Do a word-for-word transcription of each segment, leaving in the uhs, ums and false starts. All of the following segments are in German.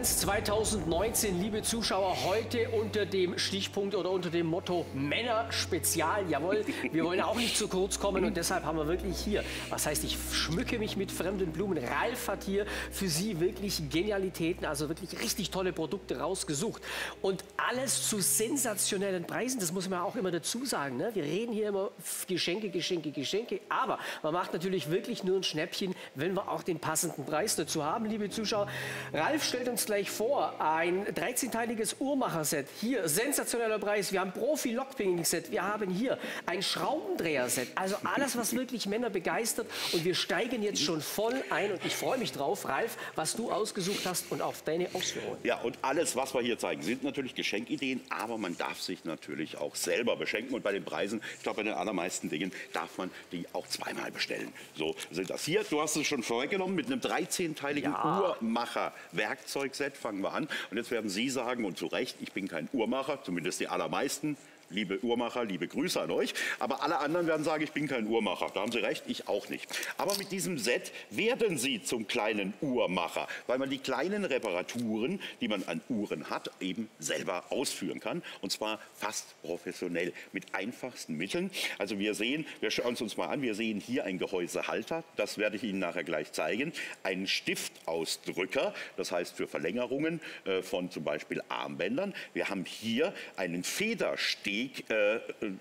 Geschenketrends zweitausendneunzehn, liebe Zuschauer, heute unter dem Stichpunkt oder unter dem Motto Männer Spezial. Jawohl, wir wollen auch nicht zu kurz kommen und deshalb haben wir wirklich hier, was heißt, ich schmücke mich mit fremden Blumen. Ralf hat hier für Sie wirklich Genialitäten, also wirklich richtig tolle Produkte rausgesucht. Und alles zu sensationellen Preisen, das muss man auch immer dazu sagen. Ne? Wir reden hier immer Geschenke, Geschenke, Geschenke, aber man macht natürlich wirklich nur ein Schnäppchen, wenn wir auch den passenden Preis dazu haben, liebe Zuschauer. Ralf stellt uns gleich vor, ein dreizehnteiliges Uhrmacher-Set. Hier, sensationeller Preis. Wir haben Profi-Lockpicking-Set. Wir haben hier ein Schraubendreher-Set. Also alles, was wirklich Männer begeistert. Und wir steigen jetzt schon voll ein. Und ich freue mich drauf, Ralf, was du ausgesucht hast und auf deine Ausführungen. Ja, und alles, was wir hier zeigen, sind natürlich Geschenkideen. Aber man darf sich natürlich auch selber beschenken. Und bei den Preisen, ich glaube, bei den allermeisten Dingen darf man die auch zweimal bestellen. So sind das hier. Du hast es schon vorweggenommen mit einem dreizehnteiligen Ja. Uhrmacher-Werkzeugset. Fangen wir an. Und jetzt werden Sie sagen, und zu Recht, ich bin kein Uhrmacher, zumindest die allermeisten. Liebe Uhrmacher, liebe Grüße an euch. Aber alle anderen werden sagen, ich bin kein Uhrmacher. Da haben Sie recht, ich auch nicht. Aber mit diesem Set werden Sie zum kleinen Uhrmacher, weil man die kleinen Reparaturen, die man an Uhren hat, eben selber ausführen kann. Und zwar fast professionell, mit einfachsten Mitteln. Also wir sehen, wir schauen es uns mal an, wir sehen hier einen Gehäusehalter. Das werde ich Ihnen nachher gleich zeigen. Einen Stiftausdrücker, das heißt für Verlängerungen äh, von zum Beispiel Armbändern. Wir haben hier einen Federsteg. Äh,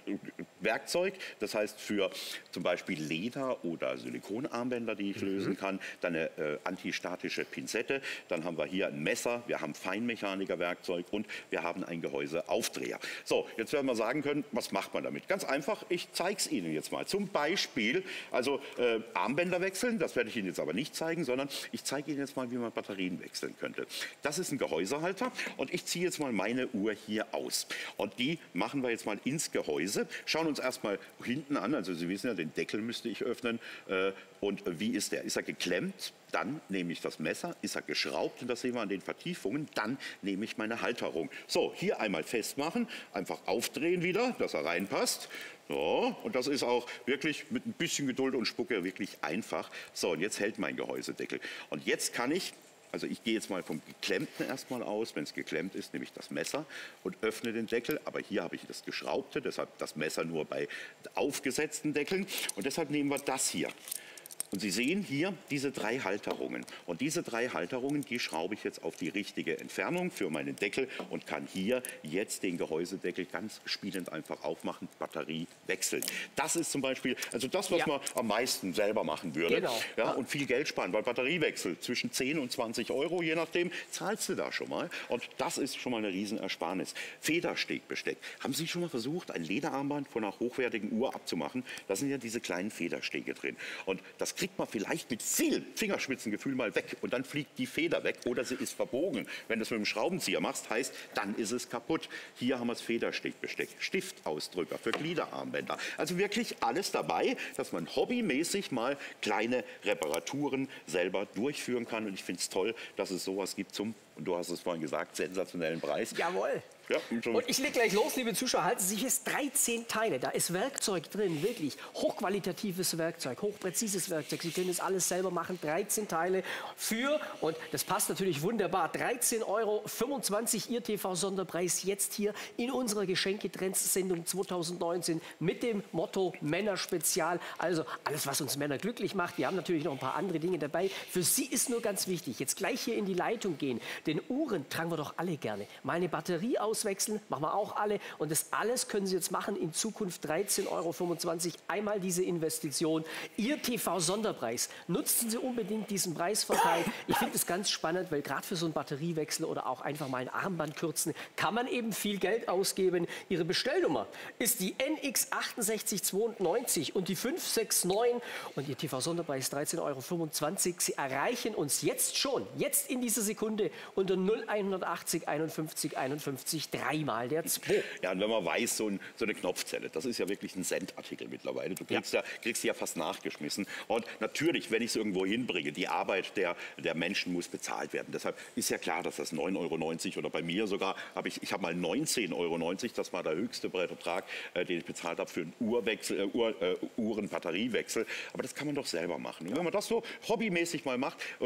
Werkzeug, das heißt für zum Beispiel Leder- oder Silikonarmbänder, die ich mhm. lösen kann, dann eine äh, antistatische Pinzette, dann haben wir hier ein Messer, wir haben Feinmechaniker-Werkzeug und wir haben einen Gehäuseaufdreher. So, jetzt werden wir sagen können, was macht man damit? Ganz einfach, ich zeige es Ihnen jetzt mal. Zum Beispiel, also äh, Armbänder wechseln, das werde ich Ihnen jetzt aber nicht zeigen, sondern ich zeige Ihnen jetzt mal, wie man Batterien wechseln könnte. Das ist ein Gehäusehalter und ich ziehe jetzt mal meine Uhr hier aus. Und die machen wir jetzt mal ins Gehäuse, schauen uns erstmal hinten an, also Sie wissen ja, den Deckel müsste ich öffnen äh, und wie ist der? Ist er geklemmt? Dann nehme ich das Messer, ist er geschraubt und das sehen wir an den Vertiefungen, dann nehme ich meine Halterung. So, hier einmal festmachen, einfach aufdrehen wieder, dass er reinpasst. So, und das ist auch wirklich mit ein bisschen Geduld und Spucke wirklich einfach. So, und jetzt hält mein Gehäusedeckel. Und jetzt kann ich, also ich gehe jetzt mal vom Geklemmten erstmal aus. Wenn es geklemmt ist, nehme ich das Messer und öffne den Deckel. Aber hier habe ich das Geschraubte, deshalb das Messer nur bei aufgesetzten Deckeln. Und deshalb nehmen wir das hier. Und Sie sehen hier diese drei Halterungen. Und diese drei Halterungen, die schraube ich jetzt auf die richtige Entfernung für meinen Deckel und kann hier jetzt den Gehäusedeckel ganz spielend einfach aufmachen, Batterie wechseln. Das ist zum Beispiel, also das, was ja. man am meisten selber machen würde. Genau. Ja, und viel Geld sparen, weil Batteriewechsel zwischen zehn und zwanzig Euro, je nachdem, zahlst du da schon mal. Und das ist schon mal eine Riesenersparnis. Federstegbesteck. Haben Sie schon mal versucht, ein Lederarmband von einer hochwertigen Uhr abzumachen? Da sind ja diese kleinen Federstege drin. Und das kriegt man vielleicht mit viel Fingerspitzengefühl mal weg und dann fliegt die Feder weg oder sie ist verbogen. Wenn du es mit dem Schraubenzieher machst, heißt, dann ist es kaputt. Hier haben wir das Federstegbesteck, Stiftausdrücker für Gliederarmbänder. Also wirklich alles dabei, dass man hobbymäßig mal kleine Reparaturen selber durchführen kann. Und ich finde es toll, dass es sowas gibt zum, und du hast es vorhin gesagt, sensationellen Preis. Jawohl. Ja, und ich lege gleich los, liebe Zuschauer, halten Sie sich jetzt dreizehn Teile. Da ist Werkzeug drin, wirklich hochqualitatives Werkzeug, hochpräzises Werkzeug. Sie können das alles selber machen, dreizehn Teile für, und das passt natürlich wunderbar, dreizehn Euro fünfundzwanzig, Ihr T V-Sonderpreis jetzt hier in unserer Geschenketrends-Sendung zweitausendneunzehn mit dem Motto Männer Spezial. Also alles, was uns Männer glücklich macht. Wir haben natürlich noch ein paar andere Dinge dabei. Für Sie ist nur ganz wichtig, jetzt gleich hier in die Leitung gehen, denn Uhren tragen wir doch alle gerne. Mal eine Batterie aus wechseln, machen wir auch alle. Und das alles können Sie jetzt machen in Zukunft dreizehn Euro fünfundzwanzig. Einmal diese Investition. Ihr T V-Sonderpreis. Nutzen Sie unbedingt diesen Preisvorteil. Ich finde es ganz spannend, weil gerade für so einen Batteriewechsel oder auch einfach mal ein Armband kürzen, kann man eben viel Geld ausgeben. Ihre Bestellnummer ist die N X sechs acht zweiundneunzig und die fünf sechs neun. Und Ihr T V-Sonderpreis dreizehn Euro fünfundzwanzig. Sie erreichen uns jetzt schon, jetzt in dieser Sekunde unter null einundachtzig einundfünfzig einundfünfzig dreimal der zwei. Ja, und wenn man weiß, so, ein, so eine Knopfzelle, das ist ja wirklich ein Centartikel mittlerweile. Du kriegst, ja. Ja, kriegst die ja fast nachgeschmissen. Und natürlich, wenn ich es irgendwo hinbringe, die Arbeit der, der Menschen muss bezahlt werden. Deshalb ist ja klar, dass das neun Euro neunzig oder bei mir sogar, habe ich, ich habe mal neunzehn Euro neunzig, das war der höchste Betrag, äh, den ich bezahlt habe für einen Uhrwechsel, äh, Uhr, äh, Uhrenbatteriewechsel. Aber das kann man doch selber machen. Und wenn man das so hobbymäßig mal macht und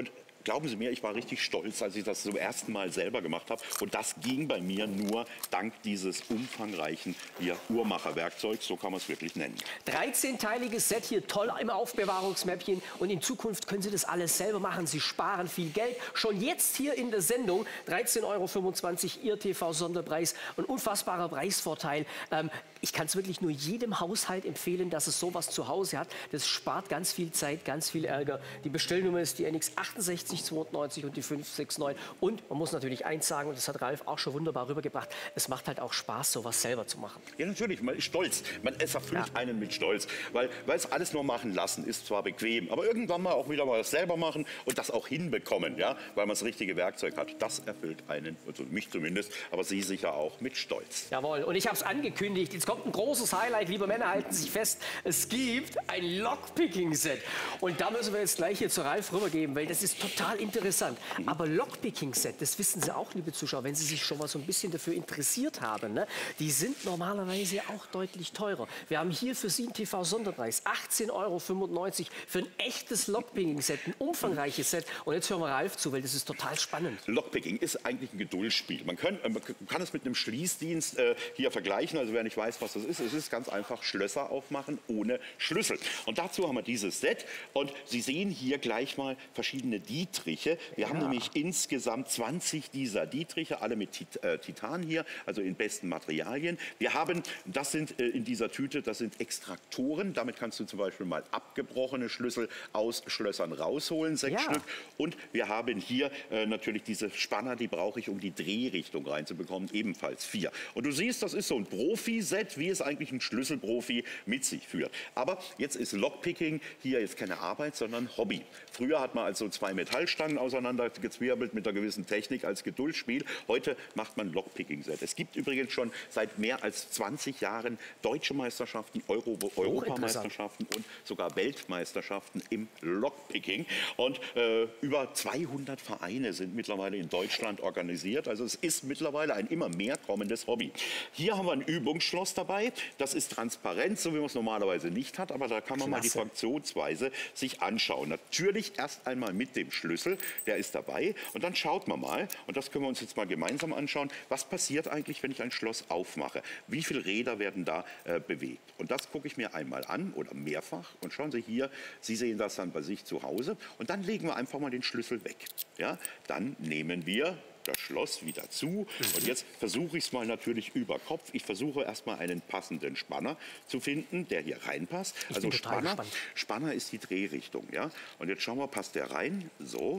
glauben Sie mir, ich war richtig stolz, als ich das zum ersten Mal selber gemacht habe. Und das ging bei mir nur dank dieses umfangreichen hier Uhrmacherwerkzeugs, so kann man es wirklich nennen. dreizehnteiliges Set hier, toll im Aufbewahrungsmäppchen. Und in Zukunft können Sie das alles selber machen. Sie sparen viel Geld. Schon jetzt hier in der Sendung dreizehn Euro fünfundzwanzig, Ihr T V-Sonderpreis. Ein unfassbarer Preisvorteil. Ähm, ich kann es wirklich nur jedem Haushalt empfehlen, dass es sowas zu Hause hat. Das spart ganz viel Zeit, ganz viel Ärger. Die Bestellnummer ist die N X achtundsechzig zweiundneunzig und die fünf sechs neun. Und man muss natürlich eins sagen, und das hat Ralf auch schon wunderbar rübergebracht, es macht halt auch Spaß, sowas selber zu machen. Ja, natürlich, man ist stolz. Man, es erfüllt ja. einen mit Stolz. Weil es alles nur machen lassen ist zwar bequem, aber irgendwann mal auch wieder mal das selber machen und das auch hinbekommen, ja, weil man das richtige Werkzeug hat. Das erfüllt einen, also mich zumindest, aber Sie sicher auch mit Stolz. Jawohl, und ich habe es angekündigt, jetzt kommt ein großes Highlight, liebe Männer, halten Sie sich fest, es gibt ein Lockpicking-Set. Und da müssen wir jetzt gleich hier zu Ralf rübergeben, weil das ist total interessant. Mhm. Aber Lockpicking-Set, das wissen Sie auch, liebe Zuschauer, wenn Sie sich schon mal so ein bisschen dafür interessiert haben, ne? Die sind normalerweise auch deutlich teurer. Wir haben hier für Sie einen T V-Sonderpreis, achtzehn Euro fünfundneunzig für ein echtes Lockpicking-Set, ein umfangreiches Set. Und jetzt hören wir Ralf zu, weil das ist total spannend. Lockpicking ist eigentlich ein Geduldsspiel. Man kann, man kann es mit einem Schließdienst äh, hier vergleichen. Also wer nicht weiß, was das ist, es ist ganz einfach Schlösser aufmachen ohne Schlüssel. Und dazu haben wir dieses Set. Und Sie sehen hier gleich mal verschiedene Dietriche. Wir ja. haben nämlich insgesamt zwanzig dieser Dietriche, alle mit Tit äh, Titan hier, also in besten Materialien. Wir haben, das sind äh, in dieser Tüte, das sind Extraktoren. Damit kannst du zum Beispiel mal abgebrochene Schlüssel aus Schlössern rausholen, sechs ja. Stück. Und wir haben hier äh, natürlich diese Spanner, die brauche ich, um die Drehrichtung reinzubekommen, ebenfalls vier. Und du siehst, das ist so ein Profi-Set, wie es eigentlich ein Schlüsselprofi mit sich führt. Aber jetzt ist Lockpicking hier jetzt keine Arbeit, sondern Hobby. Früher hat man also zwei Metallstangen auseinandergezwirbelt mit einer gewissen Technik als Geduldsspiel. Heute macht man Lockpicking-Set. Es gibt übrigens schon seit mehr als zwanzig Jahren deutsche Meisterschaften, Euro Europameisterschaften und sogar Weltmeisterschaften im Lockpicking. Und äh, über zweihundert Vereine sind mittlerweile in Deutschland organisiert. Also es ist mittlerweile ein immer mehr kommendes Hobby. Hier haben wir ein Übungsschloss dabei. Das ist transparent, so wie man es normalerweise nicht hat. Aber da kann man Klasse. mal die Fraktionsweise sich anschauen. Natürlich erst einmal mit dem Schlüssel, der ist dabei. Und dann schaut man mal, und das können wir uns jetzt mal gemeinsam anschauen, was passiert eigentlich, wenn ich ein Schloss aufmache? Wie viele Räder werden da äh, bewegt? Und das gucke ich mir einmal an oder mehrfach. Und schauen Sie hier, Sie sehen das dann bei sich zu Hause. Und dann legen wir einfach mal den Schlüssel weg. Ja? Dann nehmen wir das Schloss wieder zu. Mhm. Und jetzt versuche ich es mal natürlich über Kopf. Ich versuche erstmal einen passenden Spanner zu finden, der hier reinpasst. Ich also Spanner, gespannt. Spanner ist die Drehrichtung. Ja? Und jetzt schauen wir, passt der rein? So.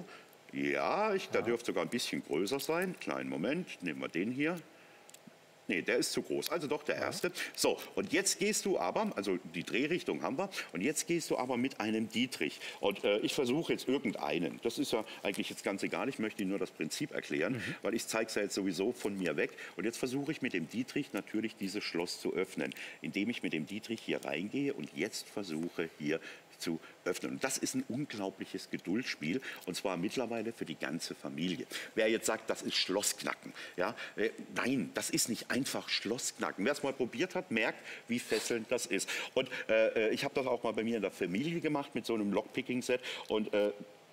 Ja, ich, der ja. dürfte sogar ein bisschen größer sein. Kleinen Moment, nehmen wir den hier. Nee, der ist zu groß. Also doch der erste. So, und jetzt gehst du aber, also die Drehrichtung haben wir, und jetzt gehst du aber mit einem Dietrich. Und äh, ich versuche jetzt irgendeinen. Das ist ja eigentlich jetzt ganz egal. Ich möchte Ihnen nur das Prinzip erklären, mhm. weil ich zeige es ja jetzt sowieso von mir weg. Und jetzt versuche ich mit dem Dietrich natürlich dieses Schloss zu öffnen, indem ich mit dem Dietrich hier reingehe und jetzt versuche hier zu öffnen. Und das ist ein unglaubliches Geduldsspiel, und zwar mittlerweile für die ganze Familie. Wer jetzt sagt, das ist Schlossknacken, ja, äh, nein, das ist nicht einfach Schlossknacken. Wer es mal probiert hat, merkt, wie fesselnd das ist. Und äh, ich habe das auch mal bei mir in der Familie gemacht mit so einem Lockpicking-Set, und äh,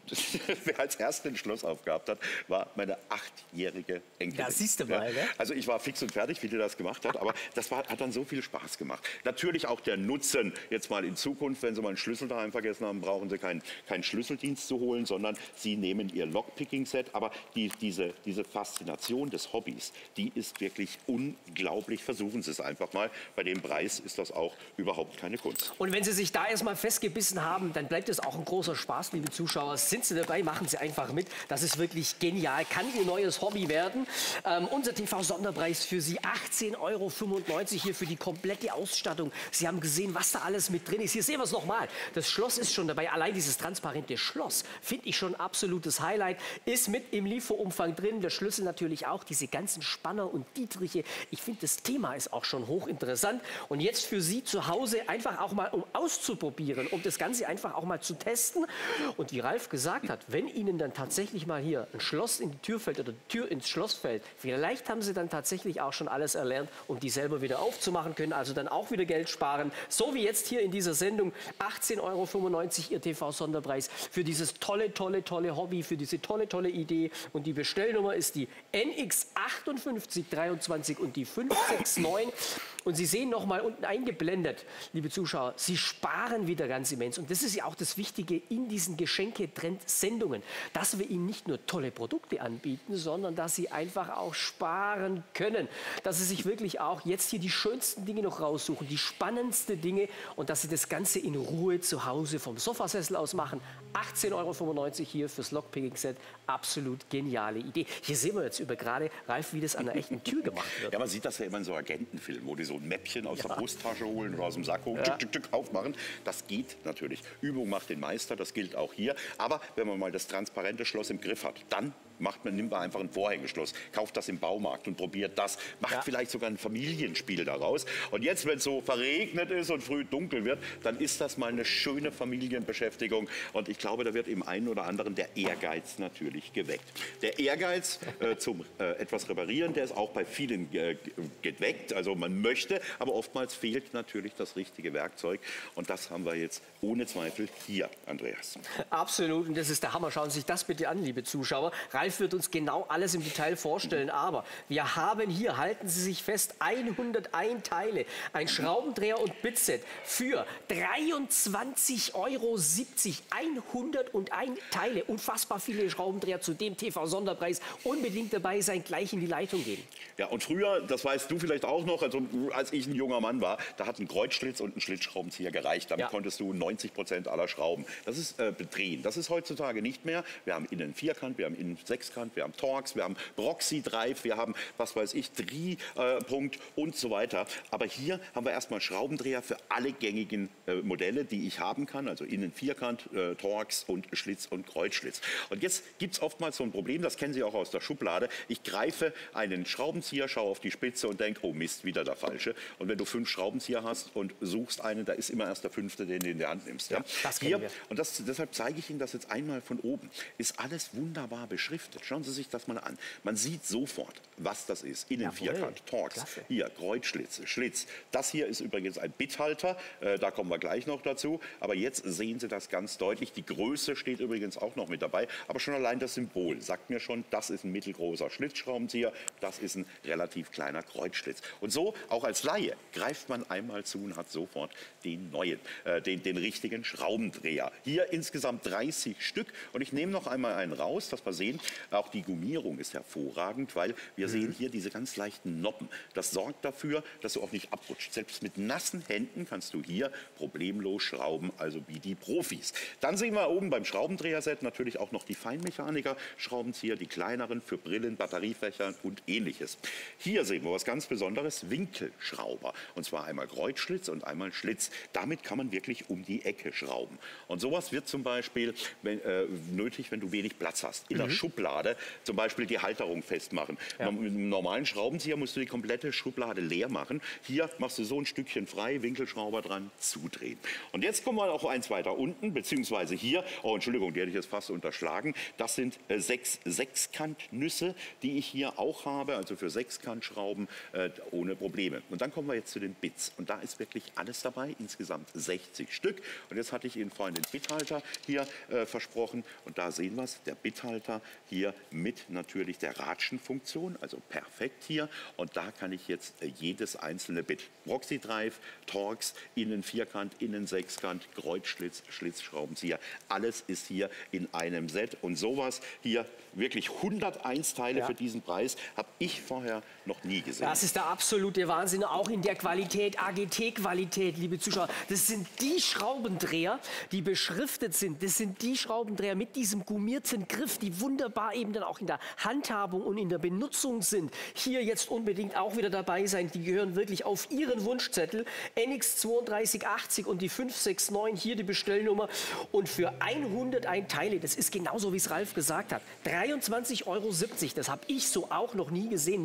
wer als Erster ein Schloss aufgehabt hat, war meine achtjährige Enkelin. Ja, siehst du mal, ja. ne? Also ich war fix und fertig, wie die das gemacht hat, aber das war, hat dann so viel Spaß gemacht. Natürlich auch der Nutzen, jetzt mal in Zukunft, wenn Sie mal einen Schlüssel daheim vergessen haben, brauchen Sie keinen keinen Schlüsseldienst zu holen, sondern Sie nehmen Ihr Lockpicking-Set. Aber die, diese, diese Faszination des Hobbys, die ist wirklich unglaublich. Versuchen Sie es einfach mal. Bei dem Preis ist das auch überhaupt keine Kunst. Und wenn Sie sich da erstmal festgebissen haben, dann bleibt es auch ein großer Spaß, liebe Zuschauer. Sind Sie dabei, machen Sie einfach mit. Das ist wirklich genial. Kann Ihr neues Hobby werden. Ähm, unser T V-Sonderpreis für Sie achtzehn Euro fünfundneunzig hier für die komplette Ausstattung. Sie haben gesehen, was da alles mit drin ist. Hier sehen wir es nochmal. Das Schloss ist schon dabei. Allein dieses transparente Schloss finde ich schon ein absolutes Highlight. Ist mit im Lieferumfang drin. Der Schlüssel natürlich auch. Diese ganzen Spanner und Dietriche. Ich finde, das Thema ist auch schon hochinteressant. Und jetzt für Sie zu Hause einfach auch mal, um auszuprobieren, um das Ganze einfach auch mal zu testen. Und wie Ralf gesagt gesagt hat, wenn Ihnen dann tatsächlich mal hier ein Schloss in die Tür fällt oder die Tür ins Schloss fällt, vielleicht haben Sie dann tatsächlich auch schon alles erlernt, um die selber wieder aufzumachen, können also dann auch wieder Geld sparen. So wie jetzt hier in dieser Sendung, achtzehn Euro fünfundneunzig Ihr T V-Sonderpreis für dieses tolle, tolle, tolle Hobby, für diese tolle, tolle Idee. Und die Bestellnummer ist die N X achtundfünfzig dreiundzwanzig und die fünf sechs neun. Und Sie sehen noch mal unten eingeblendet, liebe Zuschauer, Sie sparen wieder ganz immens. Und das ist ja auch das Wichtige in diesen Geschenke-Trend-Sendungen, dass wir Ihnen nicht nur tolle Produkte anbieten, sondern dass Sie einfach auch sparen können. Dass Sie sich wirklich auch jetzt hier die schönsten Dinge noch raussuchen, die spannendsten Dinge und dass Sie das Ganze in Ruhe zu Hause vom Sofasessel aus machen. achtzehn Euro fünfundneunzig hier fürs Lockpicking-Set. Absolut geniale Idee. Hier sehen wir jetzt über gerade, Ralf, wie das an einer echten Tür gemacht wird. Ja, man sieht das ja immer in so Agentenfilmen, wo die so ein Mäppchen aus Ja. der Brusttasche holen oder aus dem Sack holen, Ja. tück, tück, tück, aufmachen. Das geht natürlich. Übung macht den Meister, das gilt auch hier. Aber wenn man mal das transparente Schloss im Griff hat, dann macht man, nimmt man einfach ein Vorhängeschloss, kauft das im Baumarkt und probiert das, macht Ja. vielleicht sogar ein Familienspiel daraus. Und jetzt, wenn es so verregnet ist und früh dunkel wird, dann ist das mal eine schöne Familienbeschäftigung. Und ich glaube, da wird im einen oder anderen der Ehrgeiz natürlich geweckt. Der Ehrgeiz äh, zum äh, etwas reparieren, der ist auch bei vielen äh, geweckt. Also man möchte, aber oftmals fehlt natürlich das richtige Werkzeug. Und das haben wir jetzt ohne Zweifel hier, Andreas. Absolut, und das ist der Hammer. Schauen Sie sich das bitte an, liebe Zuschauer. Ralf wird uns genau alles im Detail vorstellen, aber wir haben hier, halten Sie sich fest, hunderteins Teile, ein Schraubendreher und Bitset für dreiundzwanzig Euro siebzig. hunderteins Teile, unfassbar viele Schraubendreher zu dem T V-Sonderpreis. Unbedingt dabei sein, gleich in die Leitung gehen. Ja, und früher, das weißt du vielleicht auch noch, also als ich ein junger Mann war, da hat ein Kreuzschlitz und ein Schlitzschraubenzieher gereicht. Damit Ja. konntest du neunzig Prozent aller Schrauben. Das ist äh, drehen. Das ist heutzutage nicht mehr. Wir haben innen Vierkant, wir haben innen Sechskant, wir haben Torx, wir haben Broxy Drive, wir haben, was weiß ich, Drehpunkt äh, und so weiter. Aber hier haben wir erstmal Schraubendreher für alle gängigen äh, Modelle, die ich haben kann. Also innen Vierkant, äh, Torx und Schlitz und Kreuzschlitz. Und jetzt gibt es oftmals so ein Problem, das kennen Sie auch aus der Schublade. Ich greife einen Schraubenzieher, schaue auf die Spitze und denke, oh Mist, wieder der falsche. Und wenn du fünf Schraubenzieher hast und suchst einen, da ist immer erst der fünfte, den du in die Hand nimmst. Ja? Das Hier, kennen wir. und das, deshalb zeige ich Ihnen das jetzt einmal von oben. Ist alles wunderbar beschriftet. Schauen Sie sich das mal an. Man sieht sofort, was das ist. Innen Jawohl. Vierkant, Torx, Klasse. hier Kreuzschlitz, Schlitz. Das hier ist übrigens ein Bithalter. Äh, da kommen wir gleich noch dazu. Aber jetzt sehen Sie das ganz deutlich. Die Größe steht übrigens auch noch mit dabei. Aber schon allein das Symbol sagt mir schon, das ist ein mittelgroßer Schlitzschraubenzieher. Das ist ein relativ kleiner Kreuzschlitz. Und so, auch als Laie, greift man einmal zu und hat sofort den neuen, äh, den, den richtigen Schraubendreher. Hier insgesamt dreißig Stück. Und ich nehme noch einmal einen raus, dass wir sehen, auch die Gummierung ist hervorragend, weil wir mhm. sehen hier diese ganz leichten Noppen. Das sorgt dafür, dass du auch nicht abrutscht. Selbst mit nassen Händen kannst du hier problemlos schrauben, also wie die Profis. Dann sehen wir oben beim Schraubendreherset natürlich auch noch die Feinmechaniker-Schraubenzieher, die kleineren für Brillen, Batteriefächer und ähnliches. Hier sehen wir was ganz Besonderes, Winkelschrauber. Und zwar einmal Kreuzschlitz und einmal Schlitz. Damit kann man wirklich um die Ecke schrauben. Und sowas wird zum Beispiel wenn, äh, nötig, wenn du wenig Platz hast. In mhm. der Schublade zum Beispiel die Halterung festmachen. Ja. Mit einem normalen Schraubenzieher musst du die komplette Schublade leer machen. Hier machst du so ein Stückchen frei, Winkelschrauber dran, zudrehen. Und jetzt kommen wir auch eins weiter unten, beziehungsweise hier, oh Entschuldigung, die hätte ich jetzt fast unterschlagen. Das sind äh, sechs Sechskantnüsse, die ich hier auch habe, also für Sechskantschrauben äh, ohne Probleme. Und dann kommen wir jetzt zu den Bits. Und da ist wirklich alles dabei, insgesamt sechzig Stück. Und jetzt hatte ich Ihnen vorhin den Bithalter hier äh, versprochen. Und da sehen wir es, der Bithalter hier mit natürlich der Ratschenfunktion, also perfekt hier. Und da kann ich jetzt äh, jedes einzelne Bit, Broxy Drive, Torx, innen Vierkant, innen Sechskant, Kreuzschlitz, Schlitzschraubenzieher, alles ist hier in einem Set. Und sowas hier, wirklich hunderteins Teile ja. für diesen Preis, habe ich vorher noch nie gesehen. Das ist der absolute Wahnsinn, auch in der Qualität, A G T-Qualität, liebe Zuschauer. Das sind die Schraubendreher, die beschriftet sind. Das sind die Schraubendreher mit diesem gummierten Griff, die wunderbar eben dann auch in der Handhabung und in der Benutzung sind. Hier jetzt unbedingt auch wieder dabei sein. Die gehören wirklich auf Ihren Wunschzettel. N X zweiunddreißig achtzig und die fünf sechs neun, hier die Bestellnummer. Und für hunderteins Teile, das ist genauso, wie es Ralf gesagt hat, dreiundzwanzig Euro siebzig. Das habe ich so auch noch nie gesehen.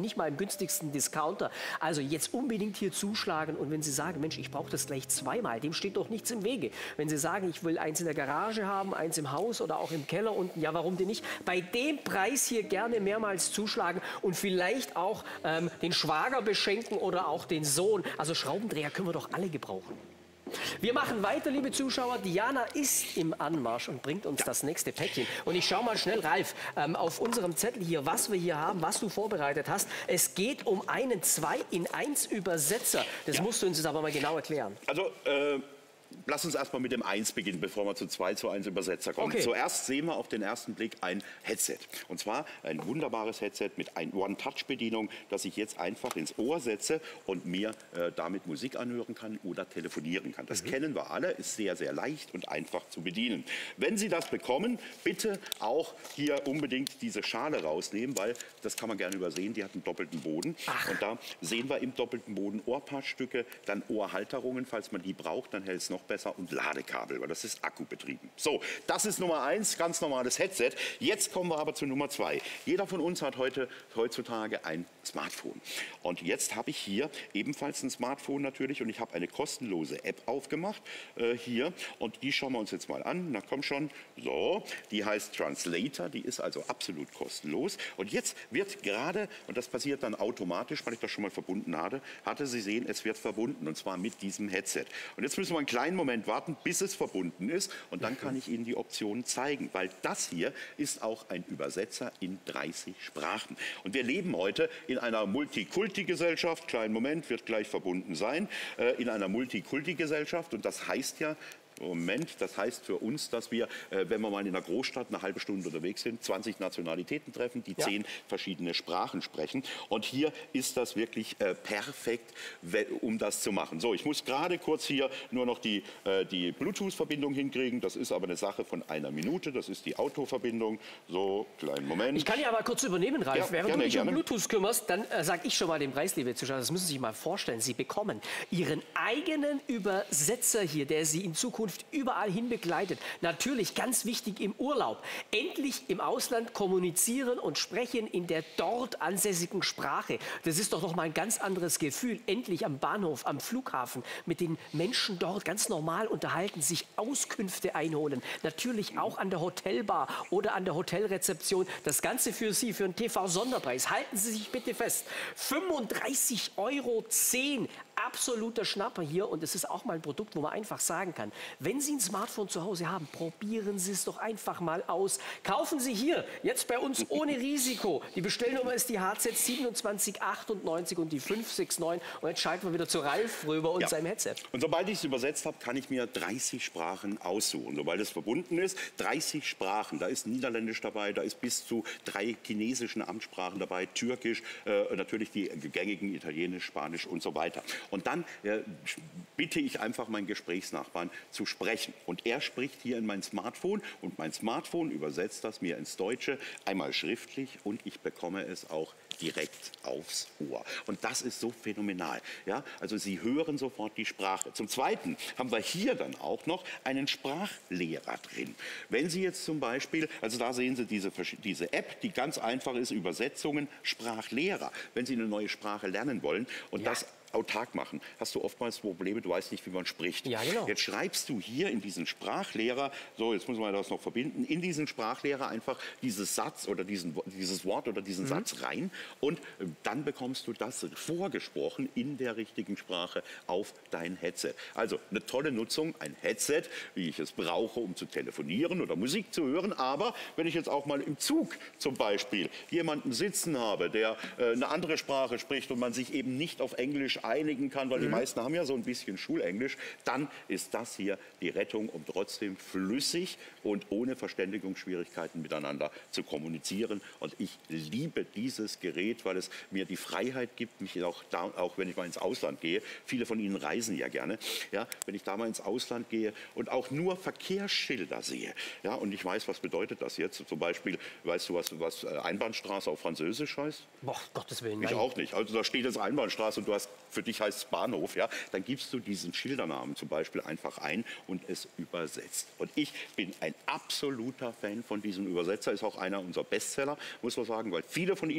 nicht mal im günstigsten Discounter. Also jetzt unbedingt hier zuschlagen. Und wenn Sie sagen, Mensch, ich brauche das gleich zweimal, dem steht doch nichts im Wege. Wenn Sie sagen, ich will eins in der Garage haben, eins im Haus oder auch im Keller unten, ja, warum denn nicht? Bei dem Preis hier gerne mehrmals zuschlagen und vielleicht auch ähm, den Schwager beschenken oder auch den Sohn. Also Schraubendreher können wir doch alle gebrauchen. Wir machen weiter, liebe Zuschauer. Diana ist im Anmarsch und bringt uns das nächste Päckchen. Und ich schaue mal schnell, Ralf, ähm, auf unserem Zettel hier, was wir hier haben, was du vorbereitet hast. Es geht um einen zwei in eins Übersetzer. Das ja. musst du uns jetzt aber mal genau erklären. Also, äh lass uns erstmal mit dem eins beginnen, bevor wir zu zwei zu eins Übersetzer kommen. Okay. Zuerst sehen wir auf den ersten Blick ein Headset. Und zwar ein wunderbares Headset mit einer One-Touch-Bedienung, das ich jetzt einfach ins Ohr setze und mir äh, damit Musik anhören kann oder telefonieren kann. Das mhm. kennen wir alle, ist sehr, sehr leicht und einfach zu bedienen. Wenn Sie das bekommen, bitte auch hier unbedingt diese Schale rausnehmen, weil das kann man gerne übersehen, die hat einen doppelten Boden. Ach. Und da sehen wir im doppelten Boden Ohrpassstücke, dann Ohrhalterungen, falls man die braucht, dann hält es noch besser, und Ladekabel, weil das ist akkubetrieben. So, das ist Nummer eins, ganz normales Headset. Jetzt kommen wir aber zu Nummer zwei. Jeder von uns hat heute, heutzutage ein Smartphone. Und jetzt habe ich hier ebenfalls ein Smartphone natürlich und ich habe eine kostenlose App aufgemacht, äh, hier. Und die schauen wir uns jetzt mal an. Na komm schon. So, die heißt Translator, die ist also absolut kostenlos. Und jetzt wird gerade, und das passiert dann automatisch, weil ich das schon mal verbunden hatte, hatte Sie sehen, es wird verbunden, und zwar mit diesem Headset. Und jetzt müssen wir einen kleinen Moment warten, bis es verbunden ist, und dann kann ich Ihnen die Optionen zeigen, weil das hier ist auch ein Übersetzer in dreißig Sprachen. Und wir leben heute in einer Multikulti-Gesellschaft, kleinen Moment, wird gleich verbunden sein, äh, in einer Multikulti-Gesellschaft, und das heißt ja, Moment, das heißt für uns, dass wir, äh, wenn wir mal in einer Großstadt eine halbe Stunde unterwegs sind, zwanzig Nationalitäten treffen, die ja. zehn verschiedene Sprachen sprechen. Und hier ist das wirklich äh, perfekt, um das zu machen. So, ich muss gerade kurz hier nur noch die, äh, die Bluetooth-Verbindung hinkriegen. Das ist aber eine Sache von einer Minute. Das ist die Autoverbindung. So, kleinen Moment. Ich kann ja aber kurz übernehmen, Ralf. Ja, Während gerne, du dich gerne. um Bluetooth kümmerst, dann äh, sage ich schon mal den Preis, liebe Zuschauer. Das müssen Sie sich mal vorstellen. Sie bekommen Ihren eigenen Übersetzer hier, der Sie in Zukunft überall hin begleitet. Natürlich ganz wichtig im Urlaub. Endlich im Ausland kommunizieren und sprechen in der dort ansässigen Sprache. Das ist doch noch mal ein ganz anderes Gefühl. Endlich am Bahnhof, am Flughafen mit den Menschen dort ganz normal unterhalten, sich Auskünfte einholen. Natürlich auch an der Hotelbar oder an der Hotelrezeption. Das Ganze für Sie, für einen T V-Sonderpreis. Halten Sie sich bitte fest. fünfunddreißig Euro zehn. Absoluter Schnapper hier, und es ist auch mal ein Produkt, wo man einfach sagen kann, wenn Sie ein Smartphone zu Hause haben, probieren Sie es doch einfach mal aus. Kaufen Sie hier, jetzt bei uns ohne Risiko. Die Bestellnummer ist die H Z siebenundzwanzig achtundneunzig und die fünf sechs neun. Und jetzt schalten wir wieder zu Ralf rüber und ja. seinem Headset. Und sobald ich es übersetzt habe, kann ich mir dreißig Sprachen aussuchen. Sobald es verbunden ist, dreißig Sprachen. Da ist Niederländisch dabei, da ist bis zu drei chinesischen Amtssprachen dabei, Türkisch, äh, natürlich die gängigen Italienisch, Spanisch und so weiter. Und dann äh, bitte ich einfach meinen Gesprächsnachbarn zu sprechen. Und er spricht hier in mein Smartphone, und mein Smartphone übersetzt das mir ins Deutsche, einmal schriftlich, und ich bekomme es auch direkt aufs Ohr. Und das ist so phänomenal. Ja? Also Sie hören sofort die Sprache. Zum Zweiten haben wir hier dann auch noch einen Sprachlehrer drin. Wenn Sie jetzt zum Beispiel, also da sehen Sie diese, diese App, die ganz einfach ist, Übersetzungen, Sprachlehrer. Wenn Sie eine neue Sprache lernen wollen und ja. das autark machen, hast du oftmals Probleme, du weißt nicht, wie man spricht. Ja, genau. Jetzt schreibst du hier in diesen Sprachlehrer, so, jetzt muss man das noch verbinden, in diesen Sprachlehrer einfach dieses Satz oder diesen, dieses Wort oder diesen mhm. Satz rein, und dann bekommst du das vorgesprochen in der richtigen Sprache auf dein Headset. Also eine tolle Nutzung, ein Headset, wie ich es brauche, um zu telefonieren oder Musik zu hören, aber wenn ich jetzt auch mal im Zug zum Beispiel jemanden sitzen habe, der äh, eine andere Sprache spricht und man sich eben nicht auf Englisch einigen kann, weil mhm. die meisten haben ja so ein bisschen Schulenglisch, dann ist das hier die Rettung, um trotzdem flüssig und ohne Verständigungsschwierigkeiten miteinander zu kommunizieren. Und ich liebe dieses Gerät, weil es mir die Freiheit gibt, mich auch, da, auch wenn ich mal ins Ausland gehe, viele von Ihnen reisen ja gerne, ja, wenn ich da mal ins Ausland gehe und auch nur Verkehrsschilder sehe, ja, und ich weiß, was bedeutet das jetzt, zum Beispiel, weißt du, was, was Einbahnstraße auf Französisch heißt? Boah, Gottes Willen. Ich auch nicht. Also da steht jetzt Einbahnstraße und du hast, für dich heißt es Bahnhof, ja, dann gibst du diesen Schildernamen zum Beispiel einfach ein und es übersetzt. Und ich bin ein absoluter Fan von diesem Übersetzer, ist auch einer unserer Bestseller, muss man sagen, weil viele von Ihnen scheinbar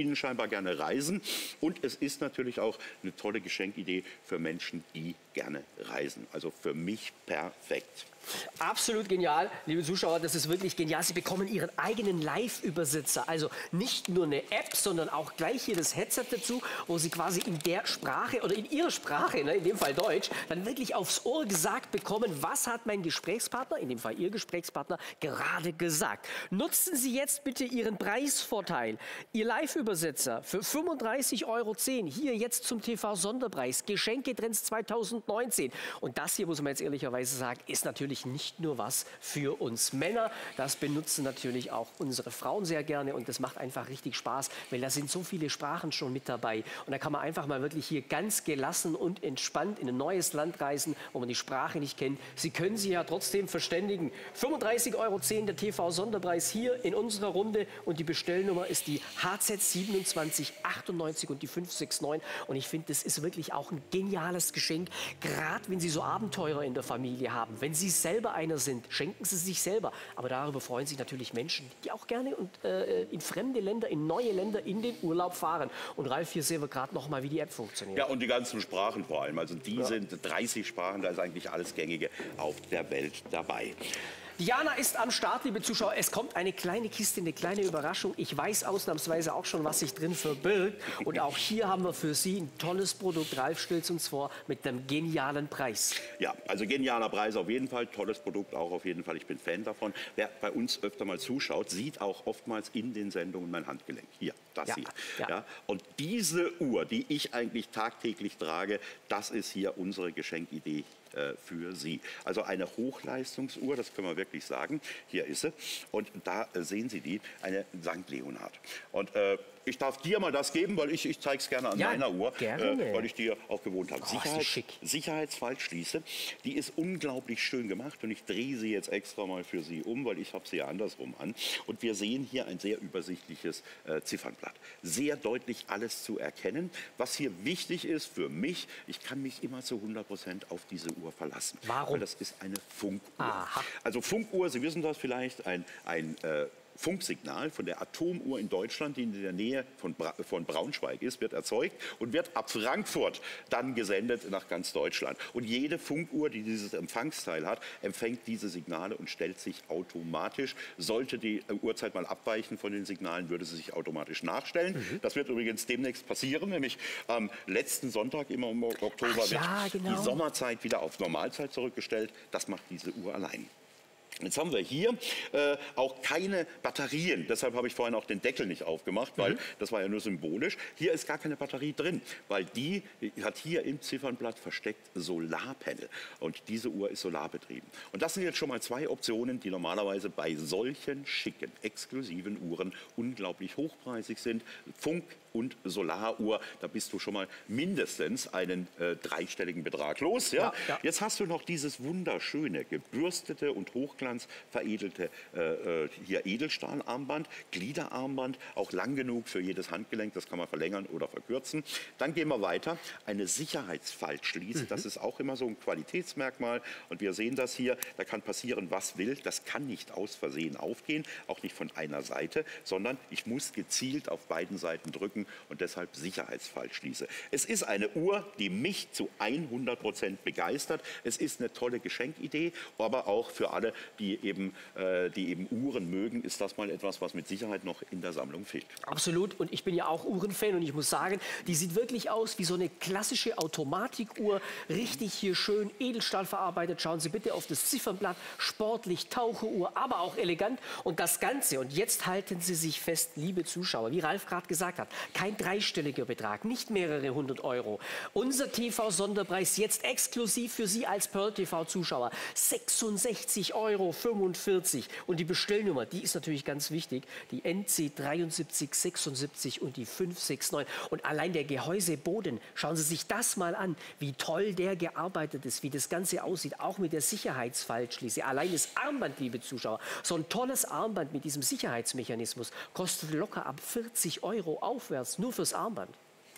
gerne reisen. Und es ist natürlich auch eine tolle Geschenkidee für Menschen, die gerne reisen. Also für mich perfekt. Absolut genial, liebe Zuschauer, das ist wirklich genial. Sie bekommen Ihren eigenen Live-Übersetzer, also nicht nur eine App, sondern auch gleich hier das Headset dazu, wo Sie quasi in der Sprache oder in Ihrer Sprache, ne, in dem Fall Deutsch, dann wirklich aufs Ohr gesagt bekommen, was hat mein Gesprächspartner, in dem Fall Ihr Gesprächspartner, gerade gesagt. Nutzen Sie jetzt bitte Ihren Preisvorteil. Ihr Live-Übersetzer für fünfunddreißig Euro zehn, hier jetzt zum T V-Sonderpreis, Geschenketrends zweitausendneunzehn. Und das hier, muss man jetzt ehrlicherweise sagen, ist natürlich nicht nur was für uns Männer. Das benutzen natürlich auch unsere Frauen sehr gerne und das macht einfach richtig Spaß, weil da sind so viele Sprachen schon mit dabei. Und da kann man einfach mal wirklich hier ganz gelassen und entspannt in ein neues Land reisen, wo man die Sprache nicht kennt. Sie können sich ja trotzdem verständigen. fünfunddreißig Euro zehn der T V-Sonderpreis hier in unserer Runde und die Bestellnummer ist die H Z siebenundzwanzig achtundneunzig und die fünf sechs neun. Und ich finde, das ist wirklich auch ein geniales Geschenk, gerade wenn Sie so Abenteurer in der Familie haben. Wenn Sie selber einer sind, schenken Sie sich selber. Aber darüber freuen sich natürlich Menschen, die auch gerne und, äh, in fremde Länder, in neue Länder, in den Urlaub fahren. Und Ralf, hier sehen wir gerade noch mal, wie die App funktioniert. Ja, und die ganzen Sprachen vor allem. Also die ja. sind dreißig Sprachen, da ist eigentlich alles Gängige auf der Welt dabei. Diana ist am Start, liebe Zuschauer. Es kommt eine kleine Kiste, eine kleine Überraschung. Ich weiß ausnahmsweise auch schon, was sich drin verbirgt. Und auch hier haben wir für Sie ein tolles Produkt. Ralf stellt uns vor mit einem genialen Preis. Ja, also genialer Preis auf jeden Fall. Tolles Produkt auch auf jeden Fall. Ich bin Fan davon. Wer bei uns öfter mal zuschaut, sieht auch oftmals in den Sendungen mein Handgelenk. Hier, das ja, hier. Ja. Ja, und diese Uhr, die ich eigentlich tagtäglich trage, das ist hier unsere Geschenkidee für Sie. Also eine Hochleistungsuhr, das können wir wirklich sagen. Hier ist sie. Und da sehen Sie die, eine Sankt Leonhard. Und äh, ich darf dir mal das geben, weil ich, ich zeige es gerne an ja, meiner Uhr, gerne. Äh, weil ich die auch gewohnt habe. Oh, Sicherheit, schick. Sicherheitsfaltschließe, die ist unglaublich schön gemacht und ich drehe sie jetzt extra mal für Sie um, weil ich habe sie ja andersrum an. Und wir sehen hier ein sehr übersichtliches äh, Ziffernblatt. Sehr deutlich alles zu erkennen. Was hier wichtig ist für mich, ich kann mich immer zu hundert Prozent auf diese Uhr verlassen. Warum? Weil das ist eine Funkuhr. Aha. Also Funkuhr, Sie wissen das vielleicht, ein, ein äh, Funksignal von der Atomuhr in Deutschland, die in der Nähe von, Bra von Braunschweig ist, wird erzeugt und wird ab Frankfurt dann gesendet nach ganz Deutschland. Und jede Funkuhr, die dieses Empfangsteil hat, empfängt diese Signale und stellt sich automatisch. Sollte die äh, Uhrzeit mal abweichen von den Signalen, würde sie sich automatisch nachstellen. Mhm. Das wird übrigens demnächst passieren, nämlich am letzten Sonntag, immer im Oktober, Ach, ja, wird genau. die Sommerzeit wieder auf Normalzeit zurückgestellt. Das macht diese Uhr allein. Jetzt haben wir hier äh, auch keine Batterien. Deshalb habe ich vorhin auch den Deckel nicht aufgemacht, weil mhm. das war ja nur symbolisch. Hier ist gar keine Batterie drin, weil die hat hier im Ziffernblatt versteckt Solarpanel. Und diese Uhr ist solarbetrieben. Und das sind jetzt schon mal zwei Optionen, die normalerweise bei solchen schicken, exklusiven Uhren unglaublich hochpreisig sind. Funk und Solaruhr, da bist du schon mal mindestens einen äh, dreistelligen Betrag los. Ja? Ja, ja. Jetzt hast du noch dieses wunderschöne, gebürstete und hochglanzveredelte äh, hier Edelstahlarmband, Gliederarmband, auch lang genug für jedes Handgelenk, das kann man verlängern oder verkürzen. Dann gehen wir weiter, eine Sicherheitsfaltschließe, mhm. das ist auch immer so ein Qualitätsmerkmal und wir sehen das hier, da kann passieren, was will, das kann nicht aus Versehen aufgehen, auch nicht von einer Seite, sondern ich muss gezielt auf beiden Seiten drücken und deshalb Sicherheitsfaltschließe. Es ist eine Uhr, die mich zu hundert Prozent begeistert. Es ist eine tolle Geschenkidee, aber auch für alle, die eben, äh, die eben Uhren mögen, ist das mal etwas, was mit Sicherheit noch in der Sammlung fehlt. Absolut. Und ich bin ja auch Uhrenfan und ich muss sagen, die sieht wirklich aus wie so eine klassische Automatikuhr. Richtig hier schön Edelstahl verarbeitet. Schauen Sie bitte auf das Ziffernblatt. Sportlich, Taucheruhr, aber auch elegant. Und das Ganze, und jetzt halten Sie sich fest, liebe Zuschauer, wie Ralf gerade gesagt hat, kein dreistelliger Betrag, nicht mehrere hundert Euro. Unser T V-Sonderpreis jetzt exklusiv für Sie als Pearl T V-Zuschauer. sechsundsechzig Euro fünfundvierzig. Und die Bestellnummer, die ist natürlich ganz wichtig. Die N C dreiundsiebzig sechsundsiebzig und die fünf sechs neun. Und allein der Gehäuseboden, schauen Sie sich das mal an, wie toll der gearbeitet ist, wie das Ganze aussieht, auch mit der Sicherheitsfaltschließe. Allein das Armband, liebe Zuschauer, so ein tolles Armband mit diesem Sicherheitsmechanismus kostet locker ab vierzig Euro aufwärts, nur fürs Armband.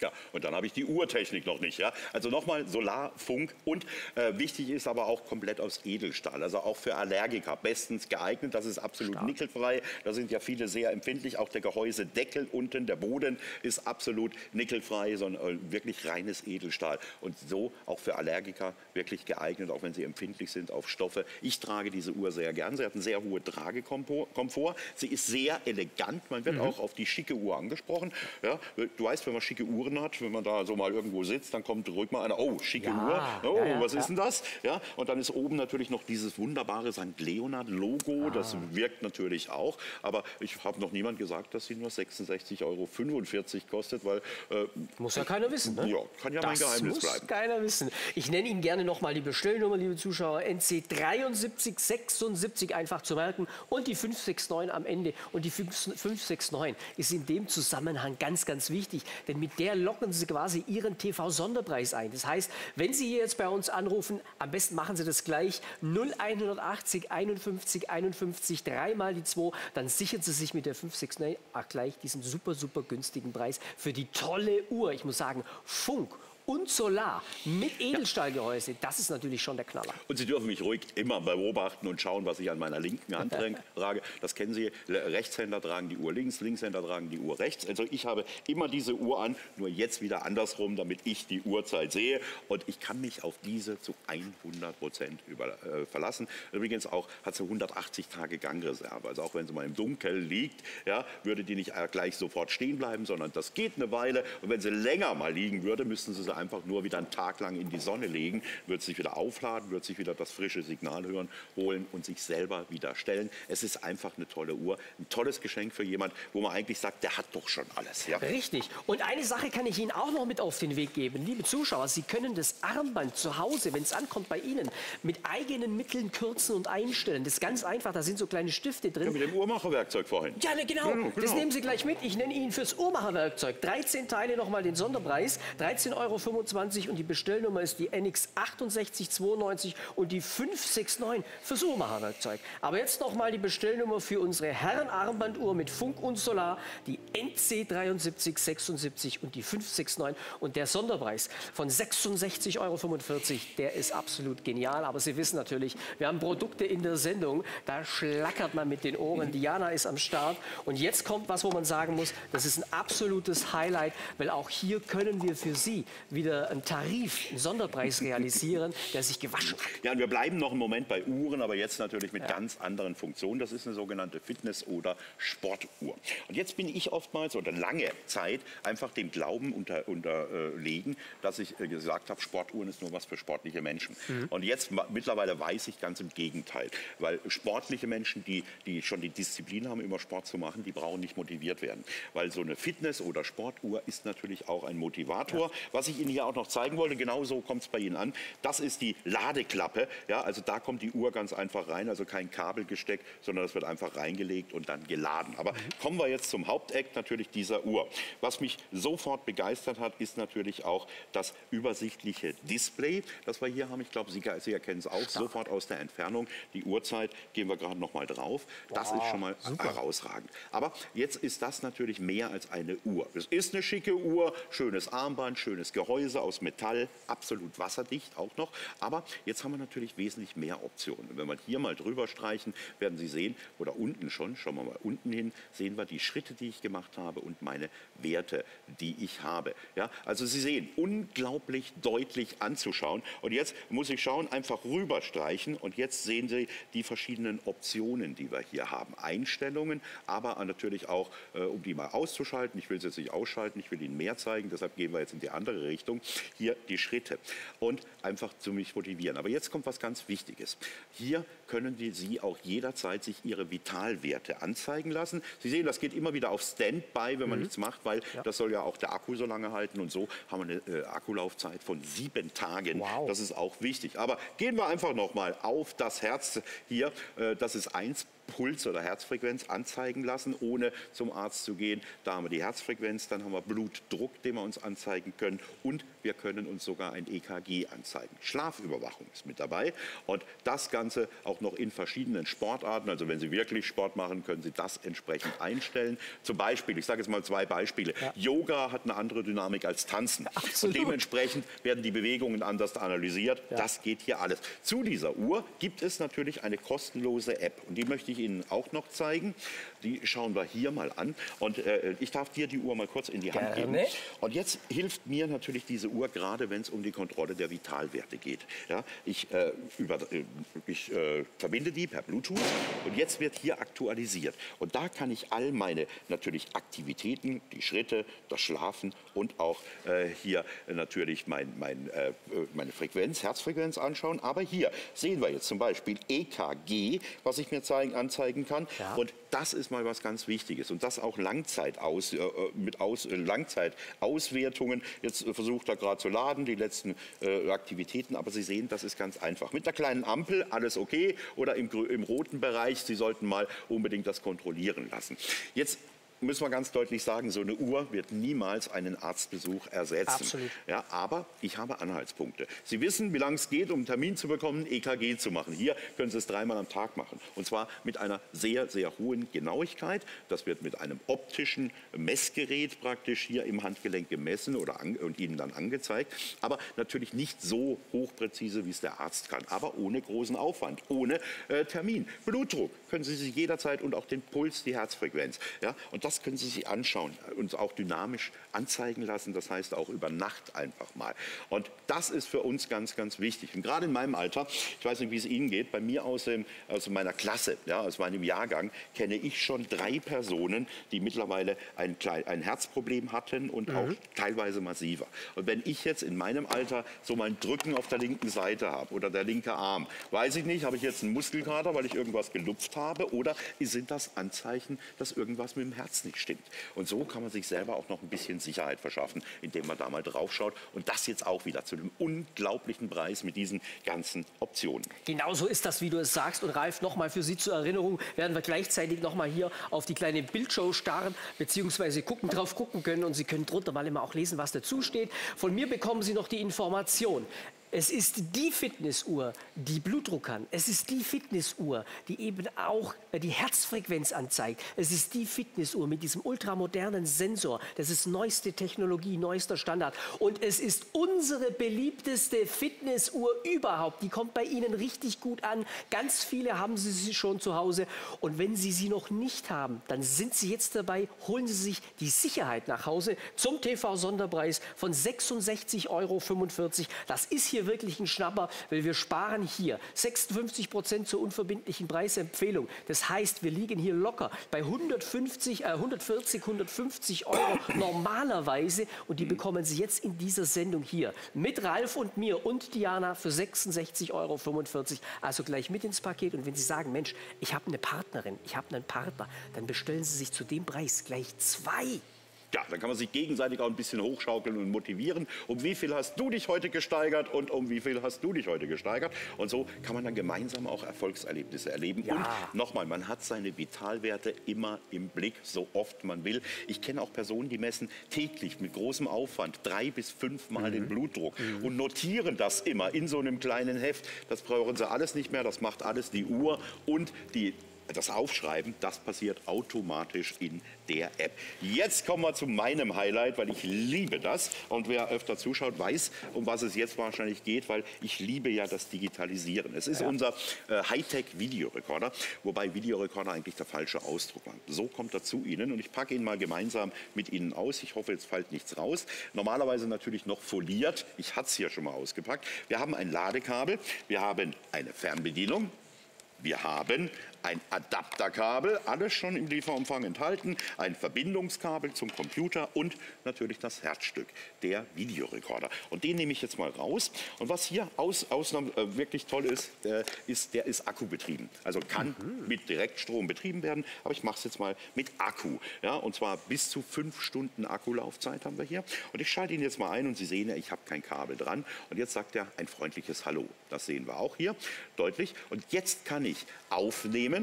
Ja, und dann habe ich die Uhrtechnik noch nicht. Ja? Also nochmal Solar, Funk und äh, wichtig ist aber auch komplett aus Edelstahl. Also auch für Allergiker bestens geeignet. Das ist absolut Stark. nickelfrei. Da sind ja viele sehr empfindlich. Auch der Gehäusedeckel unten, der Boden ist absolut nickelfrei, sondern äh, wirklich reines Edelstahl. Und so auch für Allergiker wirklich geeignet, auch wenn sie empfindlich sind auf Stoffe. Ich trage diese Uhr sehr gern. Sie hat einen sehr hohen Tragekomfort. Sie ist sehr elegant. Man wird mhm. auch auf die schicke Uhr angesprochen. Ja, du weißt, wenn man schicke Uhren hat, wenn man da so mal irgendwo sitzt, dann kommt ruhig mal einer, oh, schicke ja, Uhr, oh, ja, ja, was ist denn das? Ja, und dann ist oben natürlich noch dieses wunderbare Sankt Leonhard-Logo, ah. das wirkt natürlich auch, aber ich habe noch niemand gesagt, dass sie nur sechsundsechzig Euro fünfundvierzig kostet, weil... Äh, muss ja keiner wissen, ne? Ja, kann ja das mein Geheimnis muss bleiben. keiner wissen. Ich nenne Ihnen gerne noch mal die Bestellnummer, liebe Zuschauer, N C dreiundsiebzig sechsundsiebzig einfach zu merken und die fünf sechs neun am Ende. Und die fünf sechs neun ist in dem Zusammenhang ganz, ganz wichtig, denn mit der locken Sie quasi Ihren T V-Sonderpreis ein. Das heißt, wenn Sie hier jetzt bei uns anrufen, am besten machen Sie das gleich null einhundertachtzig einundfünfzig einundfünfzig, dreimal die zwei, dann sichern Sie sich mit der fünf sechs neun auch gleich diesen super, super günstigen Preis für die tolle Uhr. Ich muss sagen, Funk und Solar mit Edelstahlgehäuse, das ist natürlich schon der Knaller. Und Sie dürfen mich ruhig immer beobachten und schauen, was ich an meiner linken Hand trage. Das kennen Sie, Rechtshänder tragen die Uhr links, Linkshänder tragen die Uhr rechts. Also ich habe immer diese Uhr an, nur jetzt wieder andersrum, damit ich die Uhrzeit sehe. Und ich kann mich auf diese zu hundert Prozent über, äh, verlassen. Übrigens auch hat sie hundertachtzig Tage Gangreserve. Also auch wenn sie mal im Dunkeln liegt, ja, würde die nicht gleich sofort stehen bleiben, sondern das geht eine Weile. Und wenn sie länger mal liegen würde, müssten Sie sie einfach nur wieder einen Tag lang in die Sonne legen, wird sich wieder aufladen, wird sich wieder das frische Signal hören, holen und sich selber wieder stellen. Es ist einfach eine tolle Uhr, ein tolles Geschenk für jemand, wo man eigentlich sagt, der hat doch schon alles. Ja? Richtig. Und eine Sache kann ich Ihnen auch noch mit auf den Weg geben. Liebe Zuschauer, Sie können das Armband zu Hause, wenn es ankommt bei Ihnen, mit eigenen Mitteln kürzen und einstellen. Das ist ganz einfach, da sind so kleine Stifte drin. Ja, mit dem Uhrmacherwerkzeug vorhin. Ja, ne, genau. Ja, genau. Das nehmen Sie gleich mit. Ich nenne Ihnen fürs Uhrmacherwerkzeug dreizehn Teile nochmal den Sonderpreis, dreizehn Euro fünfundzwanzig und die Bestellnummer ist die N X achtundsechzig zweiundneunzig und die fünf sechs neun fürs Uhrmacherwerkzeug. Aber jetzt noch mal die Bestellnummer für unsere Herrenarmbanduhr mit Funk und Solar, die N C dreiundsiebzig sechsundsiebzig und die fünf sechs neun und der Sonderpreis von sechsundsechzig Euro fünfundvierzig, der ist absolut genial. Aber Sie wissen natürlich, wir haben Produkte in der Sendung, da schlackert man mit den Ohren. Diana ist am Start und jetzt kommt was, wo man sagen muss, das ist ein absolutes Highlight, weil auch hier können wir für Sie wieder einen Tarif, einen Sonderpreis realisieren, der sich gewaschen hat. Ja, und wir bleiben noch einen Moment bei Uhren, aber jetzt natürlich mit ja. ganz anderen Funktionen. Das ist eine sogenannte Fitness- oder Sportuhr. Und jetzt bin ich oftmals oder lange Zeit einfach dem Glauben unter, unterlegen, dass ich äh, gesagt habe, Sportuhren ist nur was für sportliche Menschen. Mhm. Und jetzt mittlerweile weiß ich ganz im Gegenteil, weil sportliche Menschen, die, die schon die Disziplin haben, immer Sport zu machen, die brauchen nicht motiviert werden. Weil so eine Fitness- oder Sportuhr ist natürlich auch ein Motivator. Ja. Was ich Ihnen hier auch noch zeigen wollte, genau so kommt es bei Ihnen an. Das ist die Ladeklappe. Ja, also da kommt die Uhr ganz einfach rein, also kein Kabel gesteckt, sondern das wird einfach reingelegt und dann geladen. Aber mhm. kommen wir jetzt zum Haupteck natürlich dieser Uhr. Was mich sofort begeistert hat, ist natürlich auch das übersichtliche Display, das wir hier haben. Ich glaube, Sie, Sie erkennen es auch Stark. sofort aus der Entfernung. Die Uhrzeit gehen wir gerade noch mal drauf. Das wow, ist schon mal super. herausragend. Aber jetzt ist das natürlich mehr als eine Uhr. Es ist eine schicke Uhr, schönes Armband, schönes Gehäuse aus Metall, absolut wasserdicht auch noch. Aber jetzt haben wir natürlich wesentlich mehr Optionen. Wenn wir hier mal drüber streichen, werden Sie sehen, oder unten schon, schauen wir mal unten hin, sehen wir die Schritte, die ich gemacht habe und meine Werte, die ich habe. Ja, also Sie sehen, unglaublich deutlich anzuschauen. Und jetzt muss ich schauen, einfach rüber streichen und jetzt sehen Sie die verschiedenen Optionen, die wir hier haben. Einstellungen, aber natürlich auch, äh, um die mal auszuschalten. Ich will es jetzt nicht ausschalten, ich will Ihnen mehr zeigen, deshalb gehen wir jetzt in die andere Richtung. Hier die Schritte und einfach zu mich motivieren. Aber jetzt kommt was ganz Wichtiges. Hier können die, Sie auch jederzeit sich Ihre Vitalwerte anzeigen lassen. Sie sehen, das geht immer wieder auf Standby, wenn man mhm. nichts macht, weil ja. das soll ja auch der Akku so lange halten und so haben wir eine äh, Akkulaufzeit von sieben Tagen. Wow. Das ist auch wichtig. Aber gehen wir einfach noch mal auf das Herz hier. Äh, das ist eins Puls oder Herzfrequenz anzeigen lassen, ohne zum Arzt zu gehen. Da haben wir die Herzfrequenz, dann haben wir Blutdruck, den wir uns anzeigen können und wir können uns sogar ein E K G anzeigen. Schlafüberwachung ist mit dabei und das Ganze auch noch in verschiedenen Sportarten. Also wenn Sie wirklich Sport machen, können Sie das entsprechend einstellen. Zum Beispiel, ich sage jetzt mal zwei Beispiele. Ja. Yoga hat eine andere Dynamik als Tanzen. Absolut. Und dementsprechend werden die Bewegungen anders analysiert. Ja. Das geht hier alles. Zu dieser Uhr gibt es natürlich eine kostenlose App und die möchte ich Ihnen auch noch zeigen. Die schauen wir hier mal an und äh, ich darf dir die Uhr mal kurz in die Hand Gerne. geben. Und jetzt hilft mir natürlich diese Uhr, gerade wenn es um die Kontrolle der Vitalwerte geht. Ja, ich äh, über, äh, ich äh, verbinde die per Bluetooth und jetzt wird hier aktualisiert. Und da kann ich all meine natürlich Aktivitäten, die Schritte, das Schlafen und auch äh, hier natürlich mein, mein, äh, meine Frequenz, Herzfrequenz anschauen. Aber hier sehen wir jetzt zum Beispiel E K G, was ich mir zeigen, anzeigen kann. Ja. Und das ist mal was ganz Wichtiges. Und das auch Langzeitaus, äh, mit Aus, äh, Langzeitauswertungen. Jetzt äh, versucht er gerade zu laden, die letzten äh, Aktivitäten. Aber Sie sehen, das ist ganz einfach. Mit einer kleinen Ampel, alles okay. Oder im, im roten Bereich, Sie sollten mal unbedingt das kontrollieren lassen. Jetzt müssen wir ganz deutlich sagen, so eine Uhr wird niemals einen Arztbesuch ersetzen. Absolut. Ja, aber ich habe Anhaltspunkte. Sie wissen, wie lange es geht, um einen Termin zu bekommen, E K G zu machen. Hier können Sie es dreimal am Tag machen. Und zwar mit einer sehr, sehr hohen Genauigkeit. Das wird mit einem optischen Messgerät praktisch hier im Handgelenk gemessen oder an, und Ihnen dann angezeigt. Aber natürlich nicht so hochpräzise, wie es der Arzt kann. Aber ohne großen Aufwand, ohne äh, Termin. Blutdruck können Sie sich jederzeit und auch den Puls, die Herzfrequenz. Ja, und das Das können Sie sich anschauen und auch dynamisch anzeigen lassen, das heißt auch über Nacht einfach mal. Und das ist für uns ganz, ganz wichtig. Und gerade in meinem Alter, ich weiß nicht, wie es Ihnen geht, bei mir aus, dem, aus meiner Klasse, ja, aus meinem Jahrgang, kenne ich schon drei Personen, die mittlerweile ein, klein, ein Herzproblem hatten und mhm. auch teilweise massiver. Und wenn ich jetzt in meinem Alter so mein Drücken auf der linken Seite habe oder der linke Arm, weiß ich nicht, habe ich jetzt einen Muskelkater, weil ich irgendwas gelupft habe, oder sind das Anzeichen, dass irgendwas mit dem Herz nicht stimmt. Und so kann man sich selber auch noch ein bisschen Sicherheit verschaffen, indem man da mal drauf schaut. Und das jetzt auch wieder zu einem unglaublichen Preis mit diesen ganzen Optionen. Genauso ist das, wie du es sagst. Und Ralf, noch mal für Sie zur Erinnerung, werden wir gleichzeitig noch mal hier auf die kleine Bildshow starren, beziehungsweise gucken, drauf gucken können. Und Sie können drunter mal immer auch lesen, was dazu steht. Von mir bekommen Sie noch die Information. Es ist die Fitnessuhr, die Blutdruck kann. Es ist die Fitnessuhr, die eben auch die Herzfrequenz anzeigt. Es ist die Fitnessuhr mit diesem ultramodernen Sensor. Das ist neueste Technologie, neuester Standard. Und es ist unsere beliebteste Fitnessuhr überhaupt. Die kommt bei Ihnen richtig gut an. Ganz viele haben Sie sie schon zu Hause. Und wenn Sie sie noch nicht haben, dann sind Sie jetzt dabei. Holen Sie sich die Sicherheit nach Hause zum T V-Sonderpreis von sechsundsechzig Euro fünfundvierzig. Das ist hier wirklich ein Schnapper, weil wir sparen hier sechsundfünfzig Prozent zur unverbindlichen Preisempfehlung. Das heißt, wir liegen hier locker bei hundertfünfzig, äh, hundertvierzig, hundertfünfzig Euro normalerweise und die bekommen Sie jetzt in dieser Sendung hier mit Ralf und mir und Diana für sechsundsechzig Euro fünfundvierzig. Also gleich mit ins Paket. Und wenn Sie sagen, Mensch, ich habe eine Partnerin, ich habe einen Partner, dann bestellen Sie sich zu dem Preis gleich zwei. Ja, dann kann man sich gegenseitig auch ein bisschen hochschaukeln und motivieren. Um wie viel hast du dich heute gesteigert und um wie viel hast du dich heute gesteigert? Und so kann man dann gemeinsam auch Erfolgserlebnisse erleben. Ja. Und nochmal, man hat seine Vitalwerte immer im Blick, so oft man will. Ich kenne auch Personen, die messen täglich mit großem Aufwand drei bis fünfmal mhm. den Blutdruck mhm. und notieren das immer in so einem kleinen Heft. Das brauchen sie alles nicht mehr, das macht alles die Uhr und die das Aufschreiben, das passiert automatisch in der App. Jetzt kommen wir zu meinem Highlight, weil ich liebe das. Und wer öfter zuschaut, weiß, um was es jetzt wahrscheinlich geht, weil ich liebe ja das Digitalisieren. Es ist ja. unser äh, Hightech-Videorekorder, wobei Videorekorder eigentlich der falsche Ausdruck war. So kommt er zu Ihnen und ich packe ihn mal gemeinsam mit Ihnen aus. Ich hoffe, jetzt fällt nichts raus. Normalerweise natürlich noch foliert. Ich hatte es hier schon mal ausgepackt. Wir haben ein Ladekabel, wir haben eine Fernbedienung, wir haben ein Adapterkabel, alles schon im Lieferumfang enthalten, ein Verbindungskabel zum Computer und natürlich das Herzstück, der Videorekorder. Und den nehme ich jetzt mal raus. Und was hier aus, Ausnahme, äh, wirklich toll ist, äh, ist, der ist akkubetrieben. Also kann mhm. mit Direktstrom betrieben werden, aber ich mache es jetzt mal mit Akku. Ja, und zwar bis zu fünf Stunden Akkulaufzeit haben wir hier. Und ich schalte ihn jetzt mal ein und Sie sehen ja, ich habe kein Kabel dran. Und jetzt sagt er ein freundliches Hallo. Das sehen wir auch hier deutlich. Und jetzt kann ich aufnehmen,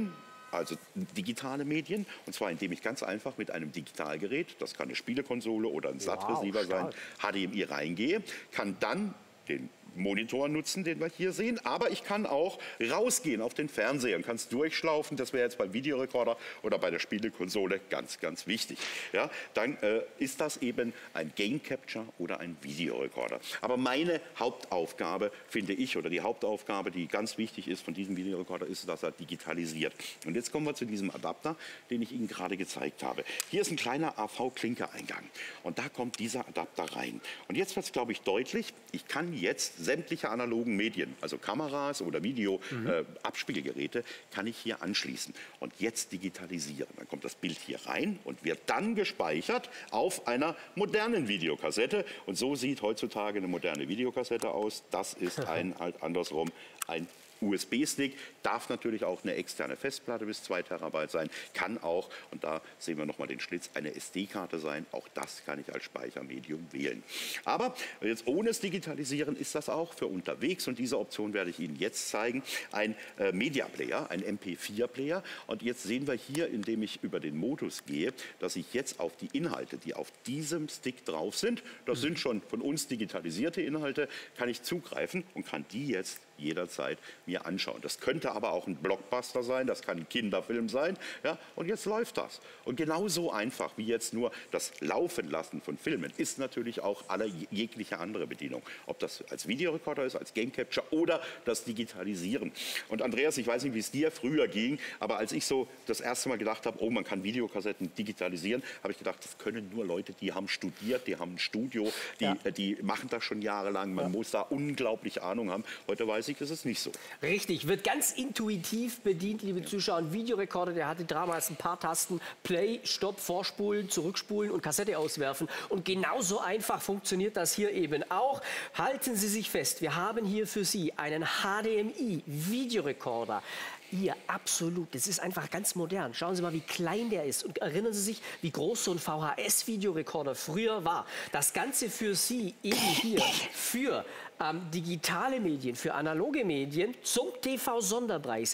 also digitale Medien, und zwar indem ich ganz einfach mit einem Digitalgerät, das kann eine Spielekonsole oder ein S A T-Receiver wow, sein, H D M I reingehe, kann dann den Monitor nutzen, den wir hier sehen, aber ich kann auch rausgehen auf den Fernseher und kann es durchschlaufen. Das wäre jetzt beim Videorekorder oder bei der Spielekonsole ganz, ganz wichtig. Ja, dann äh, ist das eben ein Game Capture oder ein Videorekorder. Aber meine Hauptaufgabe, finde ich, oder die Hauptaufgabe, die ganz wichtig ist von diesem Videorekorder, ist, dass er digitalisiert. Und jetzt kommen wir zu diesem Adapter, den ich Ihnen gerade gezeigt habe. Hier ist ein kleiner A V-Klinkereingang und da kommt dieser Adapter rein. Und jetzt wird es, glaube ich, deutlich, ich kann jetzt sämtliche analogen Medien, also Kameras oder Video-Abspielgeräte, mhm. äh, kann ich hier anschließen und jetzt digitalisieren. Dann kommt das Bild hier rein und wird dann gespeichert auf einer modernen Videokassette. Und so sieht heutzutage eine moderne Videokassette aus. Das ist ein, halt andersrum, ein U S B-Stick, darf natürlich auch eine externe Festplatte bis zwei Terabyte sein, kann auch, und da sehen wir nochmal den Schlitz, eine S D-Karte sein. Auch das kann ich als Speichermedium wählen. Aber jetzt ohne das Digitalisieren ist das auch für unterwegs, und diese Option werde ich Ihnen jetzt zeigen, ein äh, Media-Player, ein M P vier Player. Und jetzt sehen wir hier, indem ich über den Modus gehe, dass ich jetzt auf die Inhalte, die auf diesem Stick drauf sind, das mhm. sind schon von uns digitalisierte Inhalte, kann ich zugreifen und kann die jetzt jederzeit mir anschauen. Das könnte aber auch ein Blockbuster sein, das kann ein Kinderfilm sein. Ja, und jetzt läuft das. Und genauso einfach wie jetzt nur das Laufen lassen von Filmen ist natürlich auch alle jegliche andere Bedienung. Ob das als Videorekorder ist, als Game Capture oder das Digitalisieren. Und Andreas, ich weiß nicht, wie es dir früher ging, aber als ich so das erste Mal gedacht habe, oh, man kann Videokassetten digitalisieren, habe ich gedacht, das können nur Leute, die haben studiert, die haben ein Studio, die, ja. die machen das schon jahrelang. Man ja. muss da unglaublich Ahnung haben. Heute weiß ich, das ist nicht so. Richtig, wird ganz intuitiv bedient, liebe Zuschauer. Ein Videorekorder, der hatte damals ein paar Tasten: Play, Stopp, Vorspulen, Zurückspulen und Kassette auswerfen. Und genauso einfach funktioniert das hier eben auch. Halten Sie sich fest, wir haben hier für Sie einen H D M I-Videorekorder. Hier, absolut. Das ist einfach ganz modern. Schauen Sie mal, wie klein der ist. Und erinnern Sie sich, wie groß so ein V H S-Videorekorder früher war. Das Ganze für Sie eben hier für ähm, digitale Medien, für analoge Medien zum T V-Sonderpreis.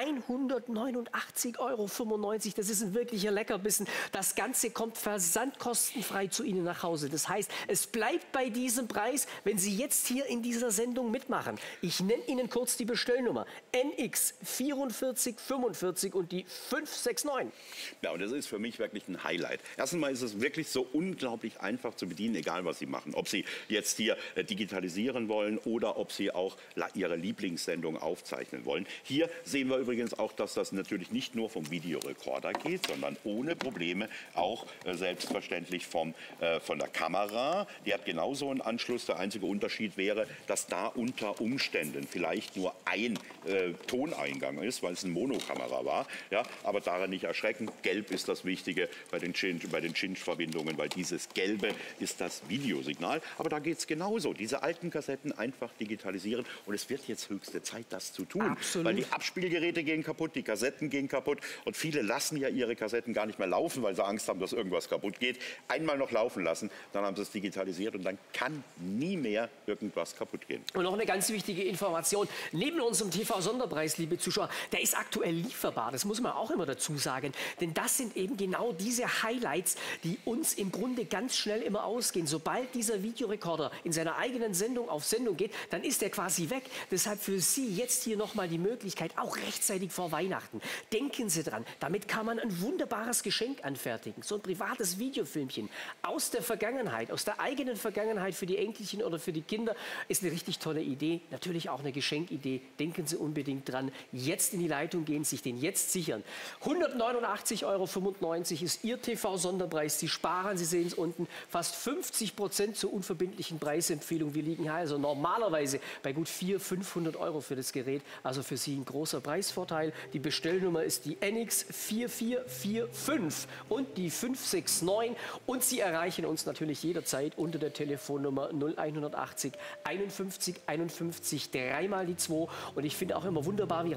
hundertneunundachtzig Euro fünfundneunzig. Das ist ein wirklicher Leckerbissen. Das Ganze kommt versandkostenfrei zu Ihnen nach Hause. Das heißt, es bleibt bei diesem Preis, wenn Sie jetzt hier in dieser Sendung mitmachen. Ich nenne Ihnen kurz die Bestellnummer. N X vierundvierzig fünfundvierzig und die fünf sechs neun. Ja, und das ist für mich wirklich ein Highlight. Erstens mal ist es wirklich so unglaublich einfach zu bedienen, egal was Sie machen. Ob Sie jetzt hier äh, digitalisieren wollen oder ob Sie auch Ihre Lieblingssendung aufzeichnen wollen. Hier sehen wir übrigens auch, dass das natürlich nicht nur vom Videorekorder geht, sondern ohne Probleme auch äh, selbstverständlich vom, äh, von der Kamera. Die hat genauso einen Anschluss. Der einzige Unterschied wäre, dass da unter Umständen vielleicht nur ein äh, Toneingang ist, weil es eine Monokamera war. Ja, aber daran nicht erschrecken. Gelb ist das Wichtige bei den Cinch, bei den Cinch-Verbindungen, weil dieses Gelbe ist das Videosignal. Aber da geht es genauso. Diese alten Kassetten einfach digitalisieren. Und es wird jetzt höchste Zeit, das zu tun. Absolut. Weil die Abspielgeräte gehen kaputt, die Kassetten gehen kaputt. Und viele lassen ja ihre Kassetten gar nicht mehr laufen, weil sie Angst haben, dass irgendwas kaputt geht. Einmal noch laufen lassen, dann haben sie es digitalisiert und dann kann nie mehr irgendwas kaputt gehen. Und noch eine ganz wichtige Information. Neben unserem T V-Sonderpreis, liebe Zuschauer, der ist aktuell lieferbar. Das muss man auch immer dazu sagen. Denn das sind eben genau diese Highlights, die uns im Grunde ganz schnell immer ausgehen. Sobald dieser Videorekorder in seiner eigenen Sendung auf Sendung geht, dann ist er quasi weg. Deshalb für Sie jetzt hier nochmal die Möglichkeit, auch rechtzeitig vor Weihnachten. Denken Sie dran, damit kann man ein wunderbares Geschenk anfertigen. So ein privates Videofilmchen aus der Vergangenheit, aus der eigenen Vergangenheit für die Enkelchen oder für die Kinder, ist eine richtig tolle Idee. Natürlich auch eine Geschenkidee. Denken Sie unbedingt dran. Jetzt in die Leitung gehen, sich den jetzt sichern. hundertneunundachtzig Euro fünfundneunzig ist Ihr T V-Sonderpreis. Sie sparen, Sie sehen es unten, fast fünfzig Prozent zur unverbindlichen Preisempfehlung. Wir liegen hier also normalerweise bei gut vierhundert, fünfhundert Euro für das Gerät. Also für Sie ein großer Preisvorteil. Die Bestellnummer ist die N X vier vier vier fünf und die fünf sechs neun. Und Sie erreichen uns natürlich jederzeit unter der Telefonnummer null hundertachtzig einundfünfzig einundfünfzig, dreimal die zwei. Und ich finde auch immer wunderbar, wie Ralf das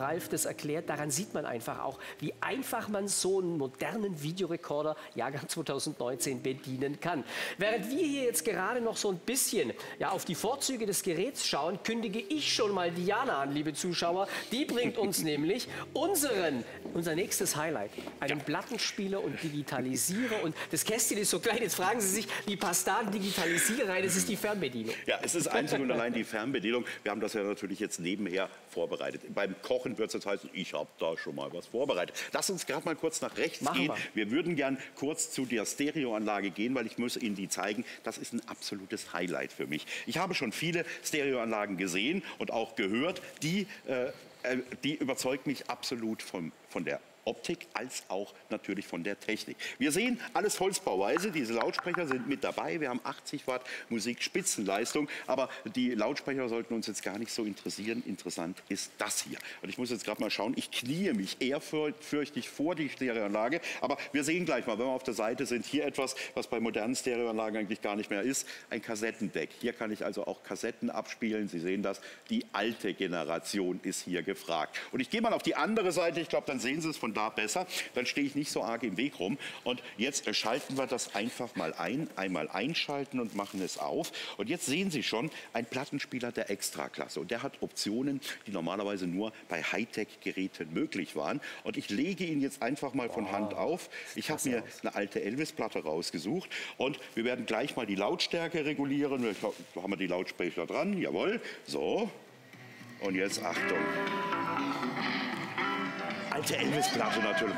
alles erklärt. Daran sieht man einfach auch, wie einfach man so einen modernen Videorekorder Jahrgang zweitausendneunzehn bedienen kann. Während wir hier jetzt gerade noch so ein bisschen ja, auf die Vorzüge des Geräts schauen, kündige ich schon mal Diana an, liebe Zuschauer. Die bringt uns nämlich unseren, unser nächstes Highlight, einen Plattenspieler und Digitalisierer. Und das Kästchen ist so klein, jetzt fragen Sie sich, wie passt da ein Digitalisierer rein? Es ist die Fernbedienung. Ja, es ist einzig und allein die Fernbedienung. Wir haben das ja natürlich jetzt nebenher vorbereitet. Beim Kochen wird es jetzt heißen, ich habe da schon mal was vorbereitet. Lass uns gerade mal kurz nach rechts Machen gehen. wir. Wir würden gern kurz zu der Stereoanlage gehen, weil ich muss Ihnen die zeigen. Das ist ein absolutes Highlight für mich. Ich habe schon viele Stereoanlagen gesehen und auch gehört. Die, äh, die überzeugt mich absolut von, von der Optik als auch natürlich von der Technik. Wir sehen alles Holzbauweise, diese Lautsprecher sind mit dabei, wir haben achtzig Watt Musikspitzenleistung, aber die Lautsprecher sollten uns jetzt gar nicht so interessieren. Interessant ist das hier. Und ich muss jetzt gerade mal schauen, ich kniee mich ehrfürchtig vor die Stereoanlage, aber wir sehen gleich mal, wenn wir auf der Seite sind, hier etwas, was bei modernen Stereoanlagen eigentlich gar nicht mehr ist, ein Kassettendeck. Hier kann ich also auch Kassetten abspielen, Sie sehen das, die alte Generation ist hier gefragt. Und ich gehe mal auf die andere Seite, ich glaube, dann sehen Sie es von da besser, dann stehe ich nicht so arg im Weg rum. Und jetzt schalten wir das einfach mal ein, einmal einschalten und machen es auf. Und jetzt sehen Sie schon, ein Plattenspieler der Extraklasse. Und der hat Optionen, die normalerweise nur bei Hightech-Geräten möglich waren. Und ich lege ihn jetzt einfach mal von Hand auf. Ich habe mir eine alte Elvis-Platte rausgesucht. Und wir werden gleich mal die Lautstärke regulieren. Da haben wir die Lautsprecher dran, jawohl. So. Und jetzt Achtung. Alte Elvis-Platte natürlich.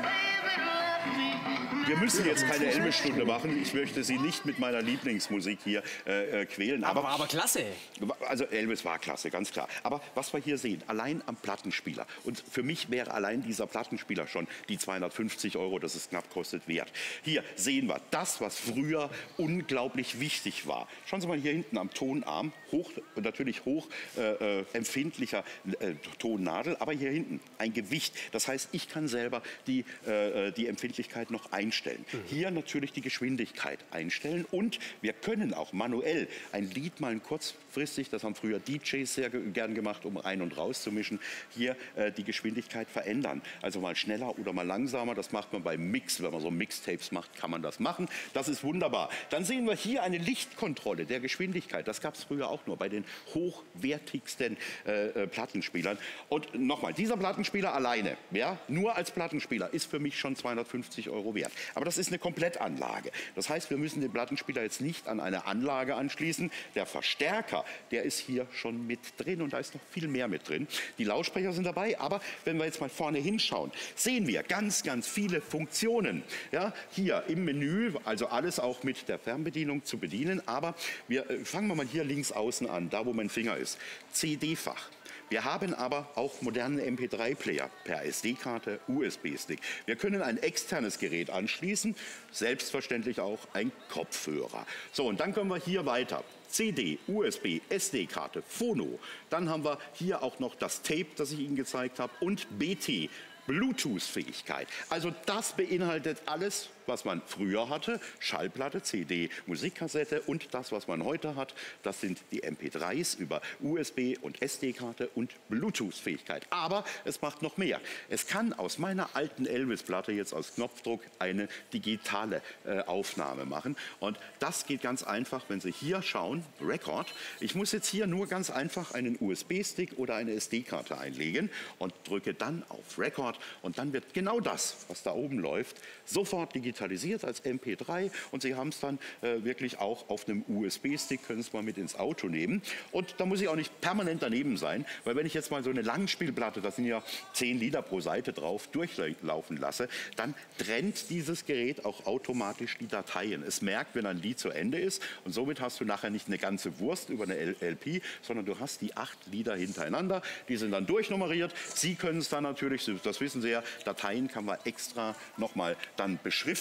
Wir müssen jetzt keine Elvis-Stunde machen. Ich möchte Sie nicht mit meiner Lieblingsmusik hier äh, quälen. Aber, aber, aber klasse. Also Elvis war klasse, ganz klar. Aber was wir hier sehen, allein am Plattenspieler. Und für mich wäre allein dieser Plattenspieler schon die zweihundertfünfzig Euro, das es knapp kostet, wert. Hier sehen wir das, was früher unglaublich wichtig war. Schauen Sie mal hier hinten am Tonarm. Hoch, natürlich hoch äh, empfindlicher äh, Tonnadel. Aber hier hinten ein Gewicht. Das heißt, ich kann selber die, äh, die Empfindlichkeit noch einstellen. Hier natürlich die Geschwindigkeit einstellen und wir können auch manuell ein Lied mal kurzfristig, das haben früher D Js sehr gern gemacht, um rein und raus zu mischen, hier äh, die Geschwindigkeit verändern. Also mal schneller oder mal langsamer, das macht man beim Mix, wenn man so Mixtapes macht, kann man das machen. Das ist wunderbar. Dann sehen wir hier eine Lichtkontrolle der Geschwindigkeit. Das gab es früher auch nur bei den hochwertigsten äh, äh, Plattenspielern. Und nochmal, dieser Plattenspieler alleine, ja, nur als Plattenspieler, ist für mich schon zweihundertfünfzig Euro wert. Aber das ist eine Komplettanlage. Das heißt, wir müssen den Plattenspieler jetzt nicht an eine Anlage anschließen. Der Verstärker, der ist hier schon mit drin und da ist noch viel mehr mit drin. Die Lautsprecher sind dabei, aber wenn wir jetzt mal vorne hinschauen, sehen wir ganz, ganz viele Funktionen. Ja, hier im Menü, also alles auch mit der Fernbedienung zu bedienen. Aber wir äh, fangen wir mal hier links außen an, da wo mein Finger ist. C D-Fach. Wir haben aber auch moderne M P drei Player per S D-Karte, U S B-Stick. Wir können ein externes Gerät anschließen, selbstverständlich auch ein Kopfhörer. So, und dann können wir hier weiter. C D, U S B, S D-Karte, Phono. Dann haben wir hier auch noch das Tape, das ich Ihnen gezeigt habe, und B T. Bluetooth-Fähigkeit. Also das beinhaltet alles, was man früher hatte. Schallplatte, C D, Musikkassette und das, was man heute hat, das sind die M P dreis über U S B und S D-Karte und Bluetooth-Fähigkeit. Aber es macht noch mehr. Es kann aus meiner alten Elvis-Platte jetzt aus Knopfdruck eine digitale äh, Aufnahme machen. Und das geht ganz einfach, wenn Sie hier schauen, Record. Ich muss jetzt hier nur ganz einfach einen U S B-Stick oder eine S D-Karte einlegen und drücke dann auf Record. Und dann wird genau das, was da oben läuft, sofort digitalisiert als M P drei. Und Sie haben es dann äh, wirklich auch auf einem U S B-Stick, können es mal mit ins Auto nehmen. Und da muss ich auch nicht permanent daneben sein, weil wenn ich jetzt mal so eine Langspielplatte, da sind ja zehn Lieder pro Seite drauf, durchlaufen lasse, dann trennt dieses Gerät auch automatisch die Dateien. Es merkt, wenn ein Lied zu Ende ist. Und somit hast du nachher nicht eine ganze Wurst über eine L P, sondern du hast die acht Lieder hintereinander. Die sind dann durchnummeriert. Sie können es dann natürlich, das wissen Sie ja, Dateien kann man extra nochmal dann beschriften.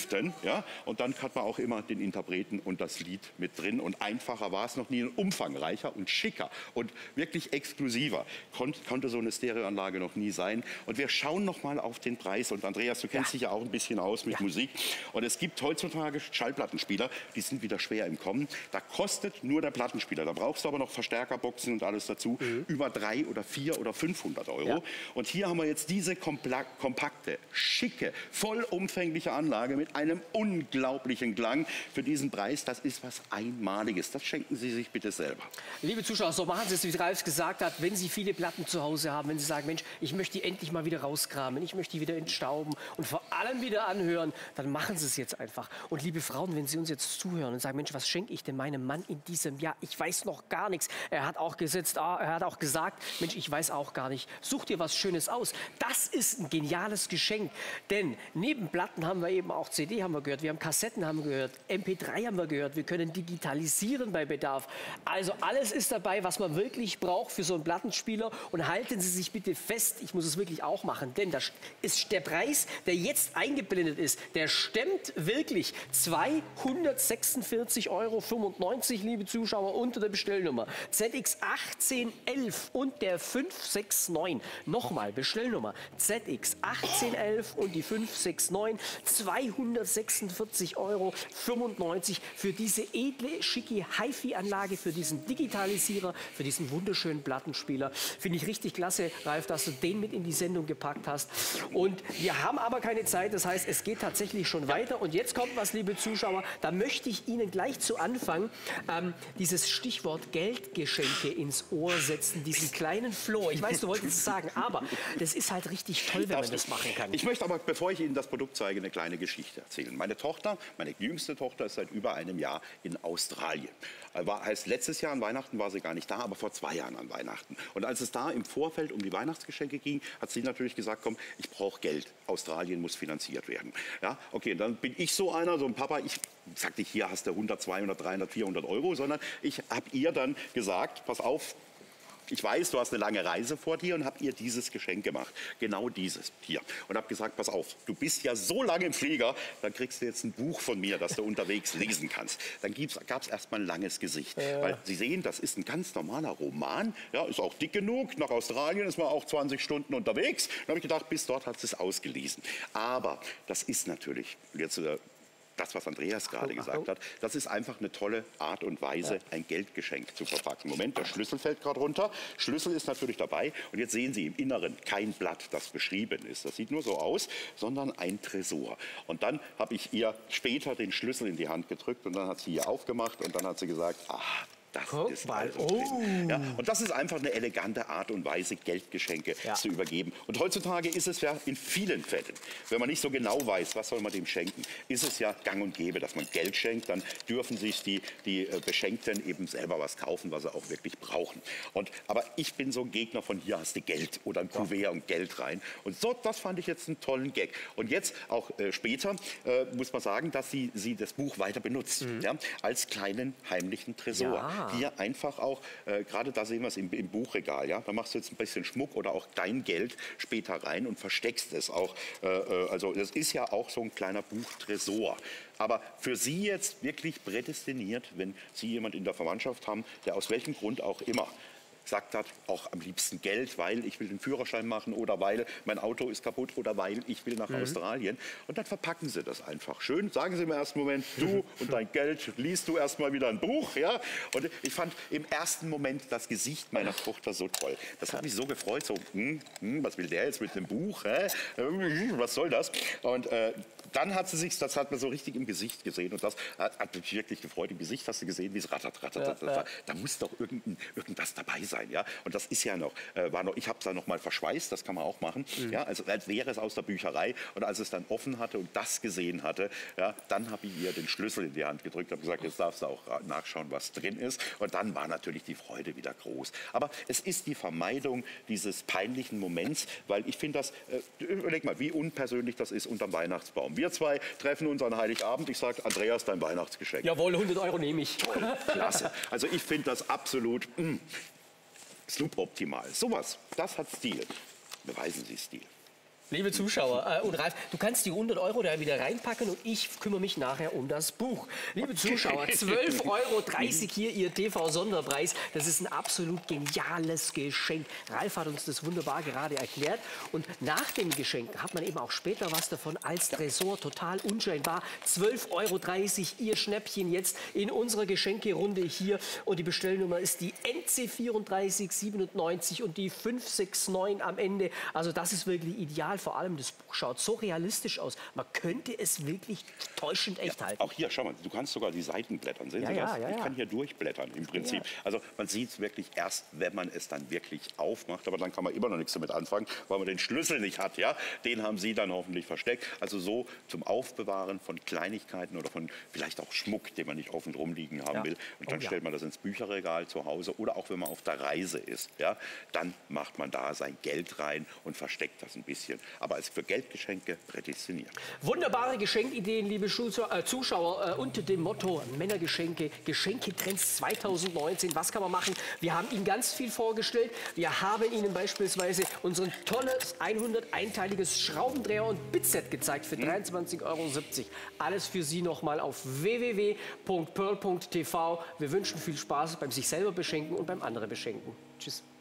fünften. Ja? Und dann hat man auch immer den Interpreten und das Lied mit drin. Und einfacher war es noch nie, umfangreicher und schicker und wirklich exklusiver Kon konnte so eine Stereoanlage noch nie sein. Und wir schauen noch mal auf den Preis. Und Andreas, du kennst ja. dich ja auch ein bisschen aus mit ja. Musik. Und es gibt heutzutage Schallplattenspieler, die sind wieder schwer im Kommen. Da kostet nur der Plattenspieler. Da brauchst du aber noch Verstärkerboxen und alles dazu. Mhm. Über drei oder vier oder fünfhundert Euro. Ja. Und hier haben wir jetzt diese kompakte, schicke, vollumfängliche Anlage mit einem unglaublichen Klang für diesen Preis. Das ist was Einmaliges. Das schenken Sie sich bitte selber. Liebe Zuschauer, so machen Sie es, wie Ralf gesagt hat, wenn Sie viele Platten zu Hause haben, wenn Sie sagen, Mensch, ich möchte die endlich mal wieder rauskramen, ich möchte die wieder entstauben und vor allem wieder anhören, dann machen Sie es jetzt einfach. Und liebe Frauen, wenn Sie uns jetzt zuhören und sagen, Mensch, was schenke ich denn meinem Mann in diesem Jahr? Ich weiß noch gar nichts. Er hat auch gesetzt, er hat auch gesagt, Mensch, ich weiß auch gar nicht. Such dir was Schönes aus. Das ist ein geniales Geschenk. Denn neben Platten haben wir eben auch C D, haben wir gehört, wir haben Kassetten, haben wir gehört, M P drei haben wir gehört, wir können digitalisieren bei Bedarf. Also alles ist dabei, was man wirklich braucht für so einen Plattenspieler. Und halten Sie sich bitte fest, ich muss es wirklich auch machen, denn das ist der Preis, der jetzt eingeblendet ist, der stemmt wirklich zweihundertsechsundvierzig Euro fünfundneunzig, liebe Zuschauer, unter der Bestellnummer Z X achtzehn elf und der fünf sechs neun. Nochmal, Bestellnummer Z X achtzehn elf und die fünf sechs neun, zweihundertsechsundvierzig Euro fünfundneunzig für diese edle, schicke HiFi-Anlage, für diesen Digitalisierer, für diesen wunderschönen Plattenspieler. Finde ich richtig klasse, Ralf, dass du den mit in die Sendung gepackt hast. Und wir haben aber keine Zeit, das heißt, es geht tatsächlich schon weiter. Und jetzt kommt was, liebe Zuschauer, da möchte ich Ihnen gleich zu Anfang ähm, dieses Stichwort Geldgeschenke ins Ohr setzen, diesen kleinen Floh. Ich weiß, du wolltest es sagen, aber das ist halt richtig toll, wenn man das machen kann. Ich möchte aber, bevor ich Ihnen das Produkt zeige, eine kleine Geschichte erzählen. Meine Tochter, meine jüngste Tochter, ist seit über einem Jahr in Australien. War, heißt, letztes Jahr an Weihnachten war sie gar nicht da, aber vor zwei Jahren an Weihnachten. Und als es da im Vorfeld um die Weihnachtsgeschenke ging, hat sie natürlich gesagt, komm, ich brauche Geld. Australien muss finanziert werden. Ja, okay, dann bin ich so einer, so ein Papa, ich sagte, hier hast du hundert, zweihundert, dreihundert, vierhundert Euro, sondern ich habe ihr dann gesagt, pass auf, ich weiß, du hast eine lange Reise vor dir und habe ihr dieses Geschenk gemacht. Genau dieses hier. Und habe gesagt, pass auf, du bist ja so lange im Flieger, dann kriegst du jetzt ein Buch von mir, das du unterwegs lesen kannst. Dann gab es erstmal ein langes Gesicht. Ja. Weil Sie sehen, das ist ein ganz normaler Roman. Ja, ist auch dick genug. Nach Australien ist man auch zwanzig Stunden unterwegs. Dann habe ich gedacht, bis dort hat sie es ausgelesen. Aber das ist natürlich jetzt äh, das, was Andreas gerade gesagt hat, das ist einfach eine tolle Art und Weise, ja. ein Geldgeschenk zu verpacken. Moment, der Schlüssel fällt gerade runter. Schlüssel ist natürlich dabei. Und jetzt sehen Sie im Inneren kein Blatt, das beschrieben ist. Das sieht nur so aus, sondern ein Tresor. Und dann habe ich ihr später den Schlüssel in die Hand gedrückt und dann hat sie hier aufgemacht und dann hat sie gesagt, ah, das Guck ist mal. Also oh. ja, und das ist einfach eine elegante Art und Weise, Geldgeschenke ja. zu übergeben. Und heutzutage ist es ja in vielen Fällen, wenn man nicht so genau weiß, was soll man dem schenken, ist es ja gang und gäbe, dass man Geld schenkt. Dann dürfen sich die, die Beschenkten eben selber was kaufen, was sie auch wirklich brauchen. Und, aber ich bin so ein Gegner von hier hast du Geld oder ein Kuvert ja. und Geld rein. Und so, das fand ich jetzt einen tollen Gag. Und jetzt auch äh, später äh, muss man sagen, dass sie, sie das Buch weiter benutzt, mhm. ja, als kleinen heimlichen Tresor. Ja. Hier einfach auch, äh, gerade da sehen wir es im, im Buchregal, ja, da machst du jetzt ein bisschen Schmuck oder auch dein Geld später rein und versteckst es auch. Äh, also das ist ja auch so ein kleiner Buchtresor. Aber für Sie jetzt wirklich prädestiniert, wenn Sie jemand in der Verwandtschaft haben, der aus welchem Grund auch immer gesagt hat, auch am liebsten Geld, weil ich will den Führerschein machen oder weil mein Auto ist kaputt oder weil ich will nach mhm. Australien. Und dann verpacken Sie das einfach schön. Sagen Sie im ersten Moment, du und dein Geld, liest du erstmal wieder ein Buch. Ja? Und ich fand im ersten Moment das Gesicht meiner Tochter so toll. Das hat mich so gefreut, so, hm, hm, was will der jetzt mit einem Buch? Hä? Was soll das? Und äh, dann hat sie sich, das hat man so richtig im Gesicht gesehen und das hat, hat mich wirklich gefreut. Im Gesicht hast du gesehen, wie es rattert, rattert, ja, ja. Da muss doch irgendein, irgendwas dabei sein. Ja? Und das ist ja noch, äh, war noch ich habe es dann noch mal verschweißt, das kann man auch machen. Mhm. Ja? Also als wäre es aus der Bücherei. Und als es dann offen hatte und das gesehen hatte, ja, dann habe ich ihr den Schlüssel in die Hand gedrückt und gesagt, jetzt darfst du auch nachschauen, was drin ist. Und dann war natürlich die Freude wieder groß. Aber es ist die Vermeidung dieses peinlichen Moments, weil ich finde das, äh, überleg mal, wie unpersönlich das ist unterm Weihnachtsbaum. Wir zwei treffen uns an Heiligabend. Ich sage, Andreas, dein Weihnachtsgeschenk. Jawohl, hundert Euro nehme ich. Toll, klasse. Also ich finde das absolut mh, suboptimal. Sowas, das hat Stil. Beweisen Sie Stil. Liebe Zuschauer, äh, und Ralf, du kannst die hundert Euro da wieder reinpacken und ich kümmere mich nachher um das Buch. Liebe Zuschauer, zwölf Euro dreißig hier Ihr T V-Sonderpreis. Das ist ein absolut geniales Geschenk. Ralf hat uns das wunderbar gerade erklärt. Und nach dem Geschenk hat man eben auch später was davon als Tresor, total unscheinbar. zwölf Euro dreißig, Ihr Schnäppchen jetzt in unserer Geschenkerunde hier. Und die Bestellnummer ist die N C vierunddreißig siebenundneunzig und die fünf sechs neun am Ende. Also das ist wirklich ideal. Vor allem das Buch schaut so realistisch aus. Man könnte es wirklich täuschend echt Ja, halten. auch hier, schau mal, du kannst sogar die Seiten blättern. Sehen Ja, Sie ja, das? ja, ich ja. kann hier durchblättern im Prinzip. Ja. Also man sieht es wirklich erst, wenn man es dann wirklich aufmacht. Aber dann kann man immer noch nichts damit anfangen, weil man den Schlüssel nicht hat. Ja? Den haben Sie dann hoffentlich versteckt. Also so zum Aufbewahren von Kleinigkeiten oder von vielleicht auch Schmuck, den man nicht offen rumliegen haben Ja. will. Und dann Oh, ja. stellt man das ins Bücherregal zu Hause oder auch wenn man auf der Reise ist. Ja? Dann macht man da sein Geld rein und versteckt das ein bisschen. Aber als für Geldgeschenke prädestiniert. Wunderbare Geschenkideen, liebe Zuschauer, äh, Zuschauer, äh, unter dem Motto Männergeschenke, Geschenketrends zweitausendneunzehn. Was kann man machen? Wir haben Ihnen ganz viel vorgestellt. Wir haben Ihnen beispielsweise unser tolles hundert-einteiliges Schraubendreher- und Bitset gezeigt für dreiundzwanzig Euro siebzig. Alles für Sie nochmal auf w w w punkt pearl punkt t v. Wir wünschen viel Spaß beim sich selber beschenken und beim anderen beschenken. Tschüss.